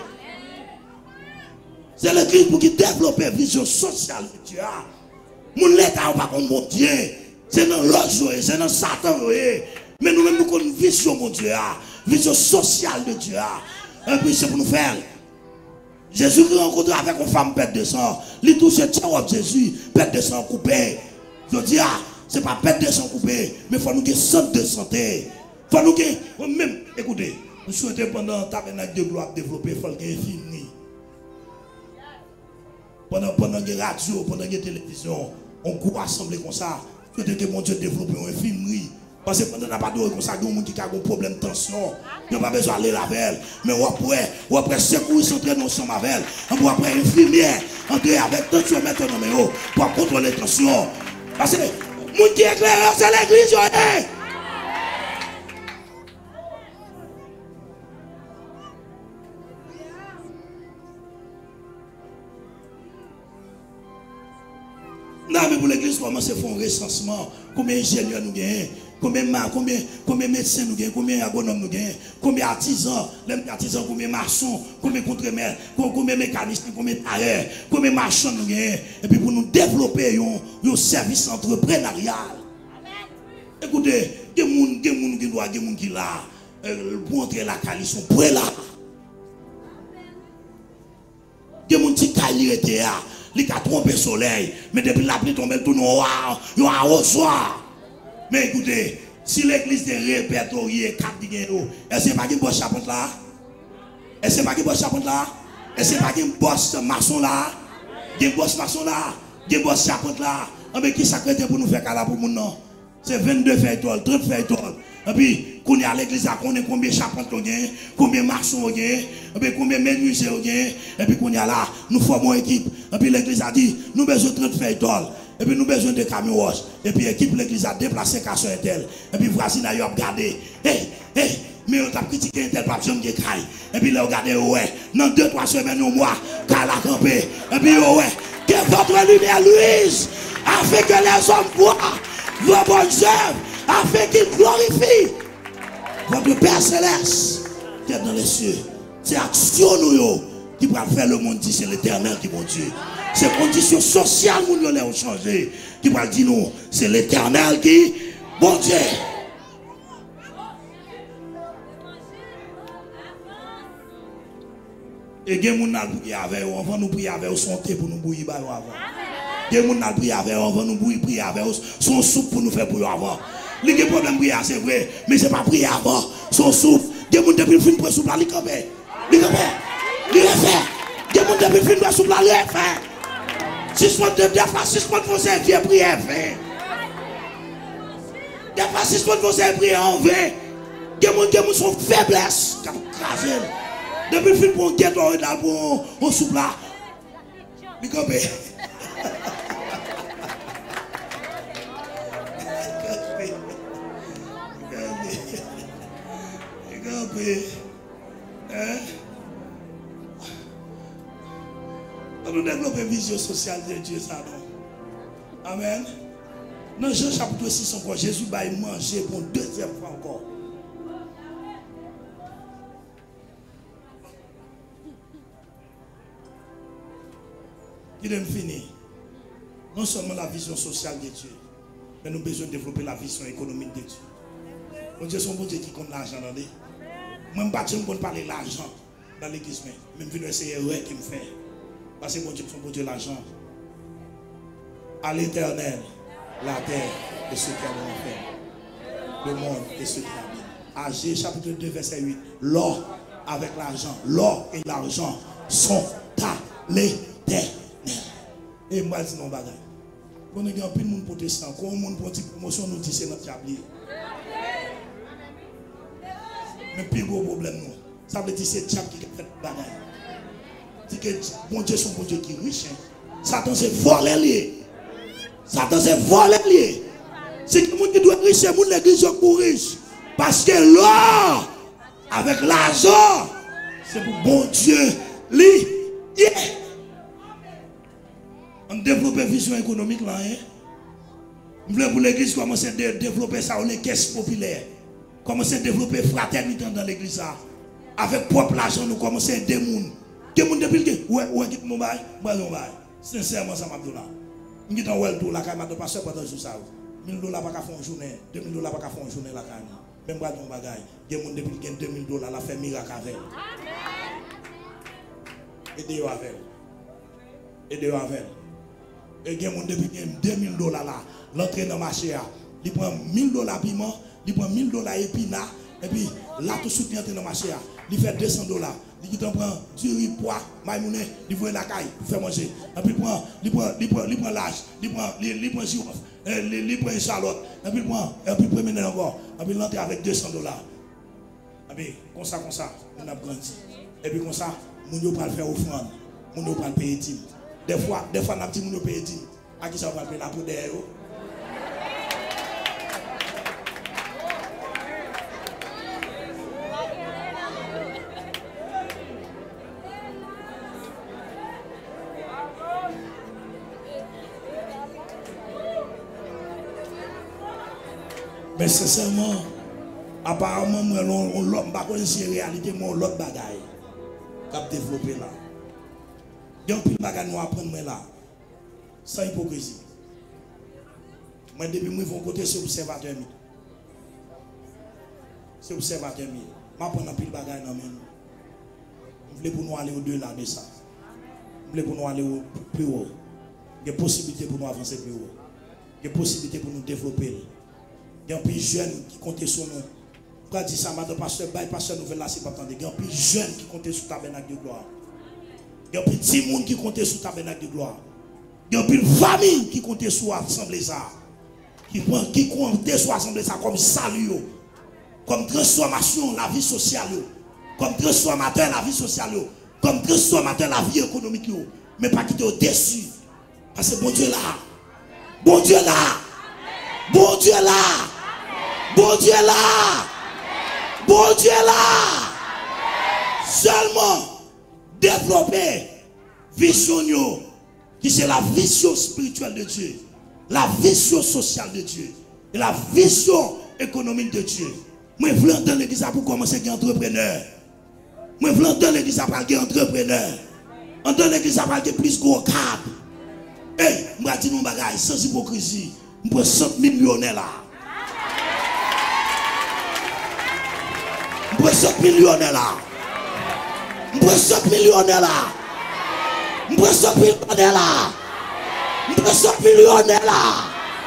C'est l'église pour qui développe une vision sociale de Dieu. Mon l'état pas comme mon Dieu. C'est dans l'autre, c'est dans Satan. Mais nous-mêmes nous avons une vision mon Dieu. Vision sociale de Dieu. Et puis c'est pour nous faire. Jésus qui rencontre avec une femme perte de sang, il touche le tien Jésus, perte de sang coupé. Je dis, ah, ce n'est pas perte de sang coupé, mais il faut nous gagner centre de santé. Il faut nous gagner, même, écoutez, nous souhaitons pendant le tabernacle de gloire développer, il faut gagner film. Pendant pendant les radios, pendant les télévisions, on court assembler comme ça, nous souhaitons que mon Dieu développe un film. Parce que pendant la parole, comme ça, il y a des gens qui ont un problème de tension. Il n'y a pas besoin d'aller la veille. Mais après, après secourir, s'entraîner ensemble avec elle. Après, infirmière, entrer avec tension, mettre un numéro pour contrôler la tension. Parce que, mon qui est éclaireur, c'est l'église. Non, mais pour l'église, comment se fait un recensement? Combien d'ingénieurs nous gagnons? Combien de combien, combien médecins nous gagnons, combien d'agronomes nous gagnons, combien d'artisans, les artisans, combien de maçons, combien de contremaîtres, combien de mécaniciens, combien de tailleurs, combien de marchands nous gagnons. Et puis pour nous développer un service entrepreneurial. Écoutez, il y a des gens qui doivent, des gens qui là, pour entrer la coalition, pour là. Il y a des gens qui sont là. il a trompé le soleil, mais depuis la pluie tombe tout noir, il y a un soir. Mais écoutez, si l'église est répertoriée quatre dignes, est-ce que pas qui bosse chapeau là? Est-ce que pas qui bosse chapeau là? Est-ce que pas qui bosse maçon là? Qui bosse maçon là? Qui bosse chapeau là? Mais qui s'accrète pour nous faire cala pour nous non? C'est vingt-deux feuilles, trente feuilles. Et puis, quand on est à l'église, on connaît combien de charpentes on a, combien de maçons on a, et puis combien de menuisiers on a, et puis qu'on est là, nous formons une équipe. Et puis l'église a dit, nous avons besoin de trente feuilles d'or, et puis nous avons besoin de camions roches. Et puis l'équipe, l'église a déplacé Casson et tel. Et puis voici, nous avons regardé, hé, hé, mais on a critiqué un tel pape, je me décraille. Et puis là, regardez, ouais, dans deux, trois semaines au mois, car la campé. Et puis, ouais, que votre lumière luise, afin que les hommes voient vos bonnes œuvres, afin qu'ils glorifient votre Père Céleste qui est dans les cieux. C'est action nous qui va faire le monde, c'est l'Éternel qui est mon Dieu. C'est conditions sociales nous les ont changé. Qui va dire nous, c'est l'Éternel qui bon Dieu. Et il y a des gens qui prier avec eux, avant nous prier avec eux, son thé pour nous bouillir avant. Il y a des gens qui prier avec eux, avant nous prier avec eux, son soupe pour nous faire bouillir avant. Il y a des problèmes prier, c'est vrai, mais ce n'est pas prier avant, son soupe. Il y a des gens qui depuis le film pour soupe là, il campent. Il campent. Il refait. Il y a des gens depuis le film pour soupe là, il refait. Si je monte de deux fois, si je monte pour servir, prier fait. Des fois, si je monte pour servir, on veut. Il y a des gens qui sont faiblesse, qui ont crasé. Depuis le film pour un ghetto, pour un soupe là, il campent. Hein? Nous développer une vision sociale de Dieu, ça non? Amen. Dans Jean chapitre six encore, Jésus va manger pour une deuxième fois encore. Il est fini. Non seulement la vision sociale de Dieu, mais nous avons besoin de développer la vision économique de Dieu. Mon Dieu, c'est un bon Dieu qui compte l'argent dans les. Moi, je ne peux pas parler de l'argent dans l'église, mais je vais essayer de qui me fait. Parce que mon Dieu, c'est un bon Dieu l'argent. À l'Éternel, la terre et ce qu'elle en fait. Le monde et ce qu'il a. Agé, chapitre deux, verset huit. L'or avec l'argent, l'or et l'argent sont à l'Éternel. Et moi, je dis non, bagaille. Quand on a un peu de monde protestant, quand on a une promotion, nous dit c'est notre diable. Mais plus gros problème, nous. Ça veut dire que c'est le diable qui fait le bagaille. C'est que bon Dieu, son bon Dieu qui est riche. Satan, c'est voler lié. Satan, c'est voler lié. C'est que le monde qui doit être riche, c'est le monde l'église pour riche. Parce que l'or, avec l'argent, c'est pour bon Dieu lié. Yeah. On développe une vision économique là. Hein? Nous voulons pour l'église commencer à développer ça, on est caisse populaire. Commencer à développer fraternité dans l'église. Avec propre argent, nous commençons à aider les gens. Des gens depuis le ouais, ouais, quitte mon bail, moi mon bail. Sincèrement, ça m'a dit là. Nous avons well tout, la caille m'a passé pendant ce ça. mille dollars pas faire une journée, deux mille dollars pas faire une journée la caille. Même pas mon bagage. Des gens depuis le deux mille dollars, la fait miracle avec. Aidez-vous avec. Aidez-vous avec. Et il y a des gens depuis deux mille dollars là, l'entrée dans le marché, il prend mille dollars piment, il prend mille dollars épinards, et puis là tout de suite il entre dans le marché, il fait deux cents dollars. Il prend du riz, poids, maïmoune, il voit la caille pour faire manger. Et puis il prend, il prend, il prend, il prend l'âge, il prend, il prend girofle, il prend charlotte, et puis il prend, et puis il prend mener encore, et puis il entre avec deux cents dollars. Et puis comme ça, comme ça, on a grandi. Et puis comme ça, on va faire offrande, on va payer dîme. Des fois, des fois, on a dit qu'on paye dîme. À qui ça va payer la peau derrière? Mais sincèrement, apparemment, on ne peut pas connaître la réalité, mais on l'autre bagaille qui a développé là. Il y a un peu de bagaille nous apprendre là, sans hypocrisie. Moi, depuis que je vais côté, c'est observateur. C'est observateur. Je vais prendre un peu de bagaille dans même. Je voulais pour nous aller au-delà de ça. Je voulais pour nous aller au plus haut. Il y a possibilité pour nous avancer plus haut. Il y a possibilité pour nous développer. Il y a un plus jeune qui compte sur nous. Pourquoi dire ça, madame pasteur, bah, pasteur nouvelle là, c'est pas attendre. Il y a un plus jeune qui compte sur le tabernacle de gloire. Il y a un petit monde qui compte sur le tabernacle de gloire. Il y a une famille qui compte sur l'assemblée ça. Qui, qui compte sur l'assemblée ça comme salut, comme transformation de la vie sociale, comme transformateur de la vie sociale, comme transformateur de la vie économique. Mais pas qui te déçu. Parce que bon Dieu là. Bon Dieu là. Bon Dieu là. Bon Dieu là. Bon Dieu là. Seulement développer vision qui c'est la vision spirituelle de Dieu, la vision sociale de Dieu et la vision économique de Dieu. Moi je veux entendre l'église pour commencer à être entrepreneur. Moi je veux entendre l'église pour être entrepreneur. Entendre l'église pour être plus gros cap. Hey, je vais dire mon bagage sans hypocrisie. Je peux cent millionnaires là. Je peux cent millionnaires là. Je peux cent millionnaires là. Je peux cent millionnaires là. Je peux cent millionnaires là.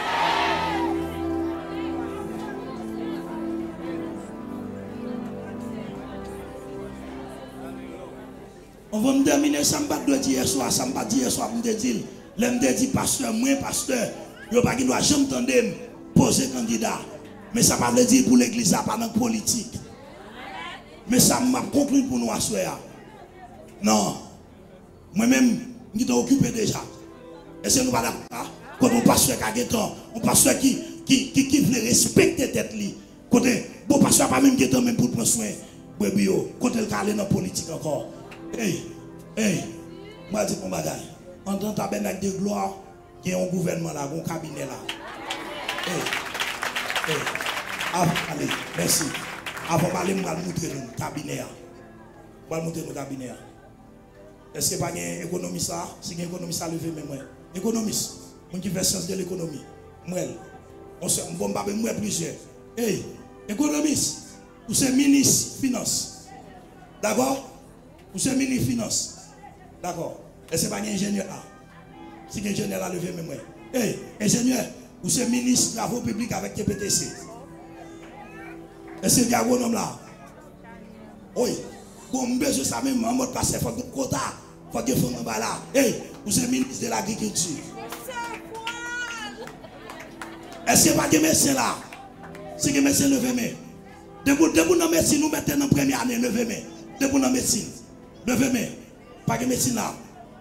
On va me terminer, ça ne va pas dire hier soir, ça ne va pas dire hier soir, je me dis, je me dis, pasteur, moi, pasteur, je ne vais pas jamais entendre poser candidat. Mais ça ne veut pas dire pour l'église, pas dans la politique. Mais ça m'a conclu pour nous à soir. Non. Moi-même, je suis occupé déjà. Et c'est nous pas d'accord. Comme un pasteur qui a gagné, un pasteur qui, qui, qui, qui veut respecter tête li. Côté, bon pasteur pas même qui est même pour prendre soin. Bio, côté le calé dans la politique encore. Hey, hey, moi je dis mon bagage. En tant que tabernacle de gloire, il y a un gouvernement là, un cabinet là. Hey, hey. Ah, allez, merci. Avant de parler, je vais montrer le cabinet. Je vais montrer le cabinet. Est-ce que pas un économiste ça? Si un économiste ça levé même moi. Économiste, on qui fait science de l'économie. Moi, on se on va moi plusieurs. Hey, économiste, vous êtes ministre finance. D'accord? Vous êtes ministre finance. D'accord? Est-ce que pas un ingénieur là? Si un ingénieur là levé même moi. Hey, ingénieur, vous êtes ministre travaux publics avec T P T C. Est-ce que un agronome là? Oui. Bon, je sais même, en mode passé, il faut que quota, il faut que vous fassiez là. Hey, vous êtes ministre de l'Agriculture. Est-ce qu'il n'y a pas de médecin là? Si vous médecin, levez main. Debout dans la médecine, nous mettons dans la première année, levez main. Debout dans la médecine, levez main. Pas de médecine là.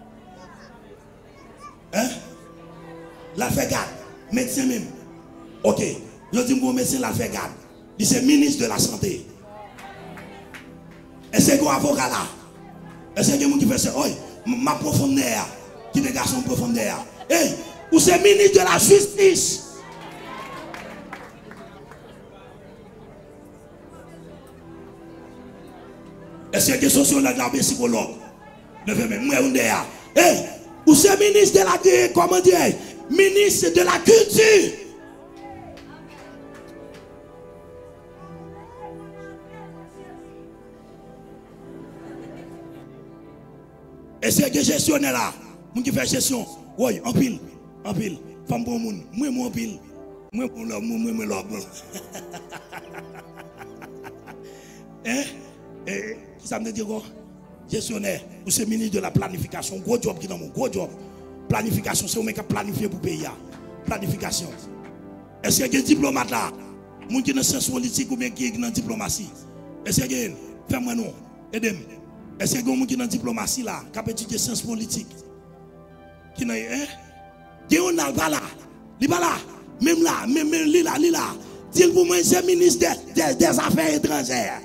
Hein? La fait garde. Médecin même. Ok. Je dis que médecin la fait garde. Il c'est ministre de la Santé. Est-ce qu'il y a un avocat là? Est-ce qu'il y a quelqu'un qui fait ça? Oui, ma profondeur, qui est garçon profondeur. Hey, ou c'est ministre de la Justice? Est-ce qu'il y a des sociologues là, des psychologues? Levez-moi, moi, on est là. Hey, ou c'est ministre de la, comment dire, ministre de la Culture? Et c'est que gestionnaire là, moi qui fait gestion, oui, en pile, en pile, femme pour moun, moi moi en pile, moi pour l'homme, moi moi l'homme. Hein? Et ça me dit quoi? Gestionnaire, ou c'est ministre de la planification, gros job qui dans mon gros job. Planification, c'est au mec qui planifier pour payer. Planification. Est-ce qu'il y a des diplomates là? Moun qui dans science politique ou bien qui est dans diplomatie? Est-ce qu'il y a fais-moi non, aidez-moi. Est-ce que vous avez une diplomatie là, qui a étudié sciences politiques? Qui n'a hein? Qui est là, là, là, même là, même là, là, là. Dis pour moi, c'est ministre des, des, des Affaires étrangères.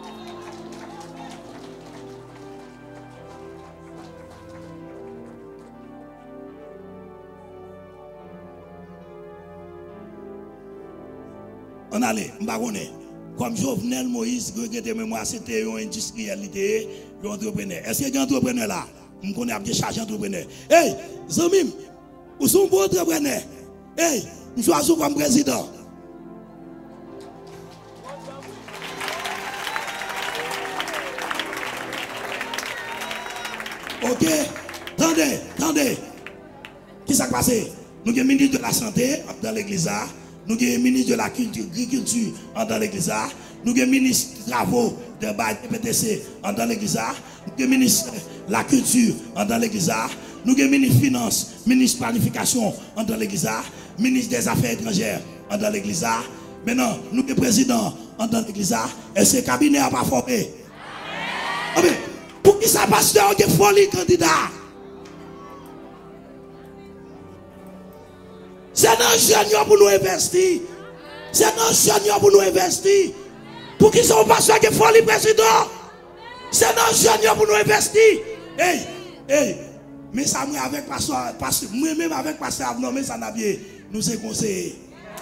On allait, on va connaître. Comme Jovenel Moïse, regrettez mémoire, c'était une industrialité, un entrepreneur. Est-ce qu'il y a un entrepreneur là? Je connais un chargé d'entrepreneur. Hey, Zamim, vous êtes un bon entrepreneur. Hey, je suis comme président. Ok, attendez, attendez. qui s'est passé? Nous avons ministre de la santé dans l'église. Nous avons ministre de l'agriculture dans l'église. Nous avons ministre des travaux de P P C dans l'église. Nous avons ministre de la culture dans l'église. Nous avons ministre des finances, ministre de la planification dans l'église. Ministre des affaires étrangères dans l'église. Maintenant, nous sommes président dans l'église. Et ce cabinet n'a pas formé. Pour qui ça passe de folie candidat? C'est un jeune pour nous investir. C'est un jeune pour nous investir. Pour qui ça passe de folie président? C'est un jeune pour nous investir. Hey, hey, mais ça moi avec pasteur, moi même avec pasteur Avnon, mais ça n'a bien, nous c'est conseillé.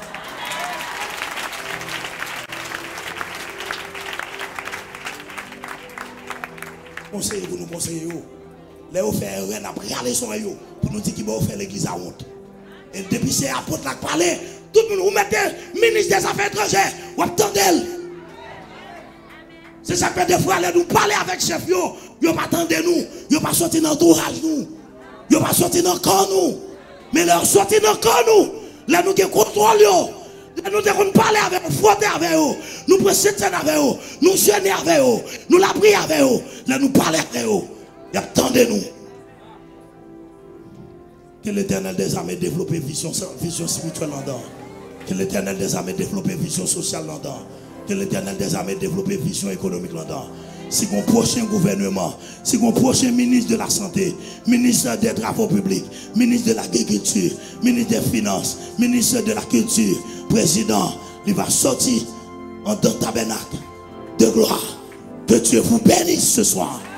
Conseiller pour nous conseiller. Là, on fait rien après aller sur eux pour nous dire qu'il va faire l'église à honte. Et depuis c'est apôtre qui parle, tout le monde, vous mettez ministre des Affaires étrangères, vous attendez. C'est ça que des fois, nous parler avec chef, yo, yo pas attendre nous, yo pas sortir dans l'entourage nous, yo pas sortir dans le corps nous, mais leur sortir dans le corps nous, là nous qui contrôlons yo. Nous devons parler avec eux, frotter avec eux, nous presser avec eux, nous gêner avec eux, nous la prier avec eux, là nous parler avec eux. Et attendez-nous. Que l'Éternel des armées développe une vision, vision spirituelle là-dedans. Que l'Éternel des armées développe une vision sociale là-dedans. Que l'Éternel des armées développe une vision économique là-dedans. Si mon prochain gouvernement, si mon prochain ministre de la Santé, ministre des Travaux publics, ministre de l'Agriculture, ministre des Finances, ministre de la Culture, président, il va sortir en d'un tabernacle de gloire. Que Dieu vous bénisse ce soir.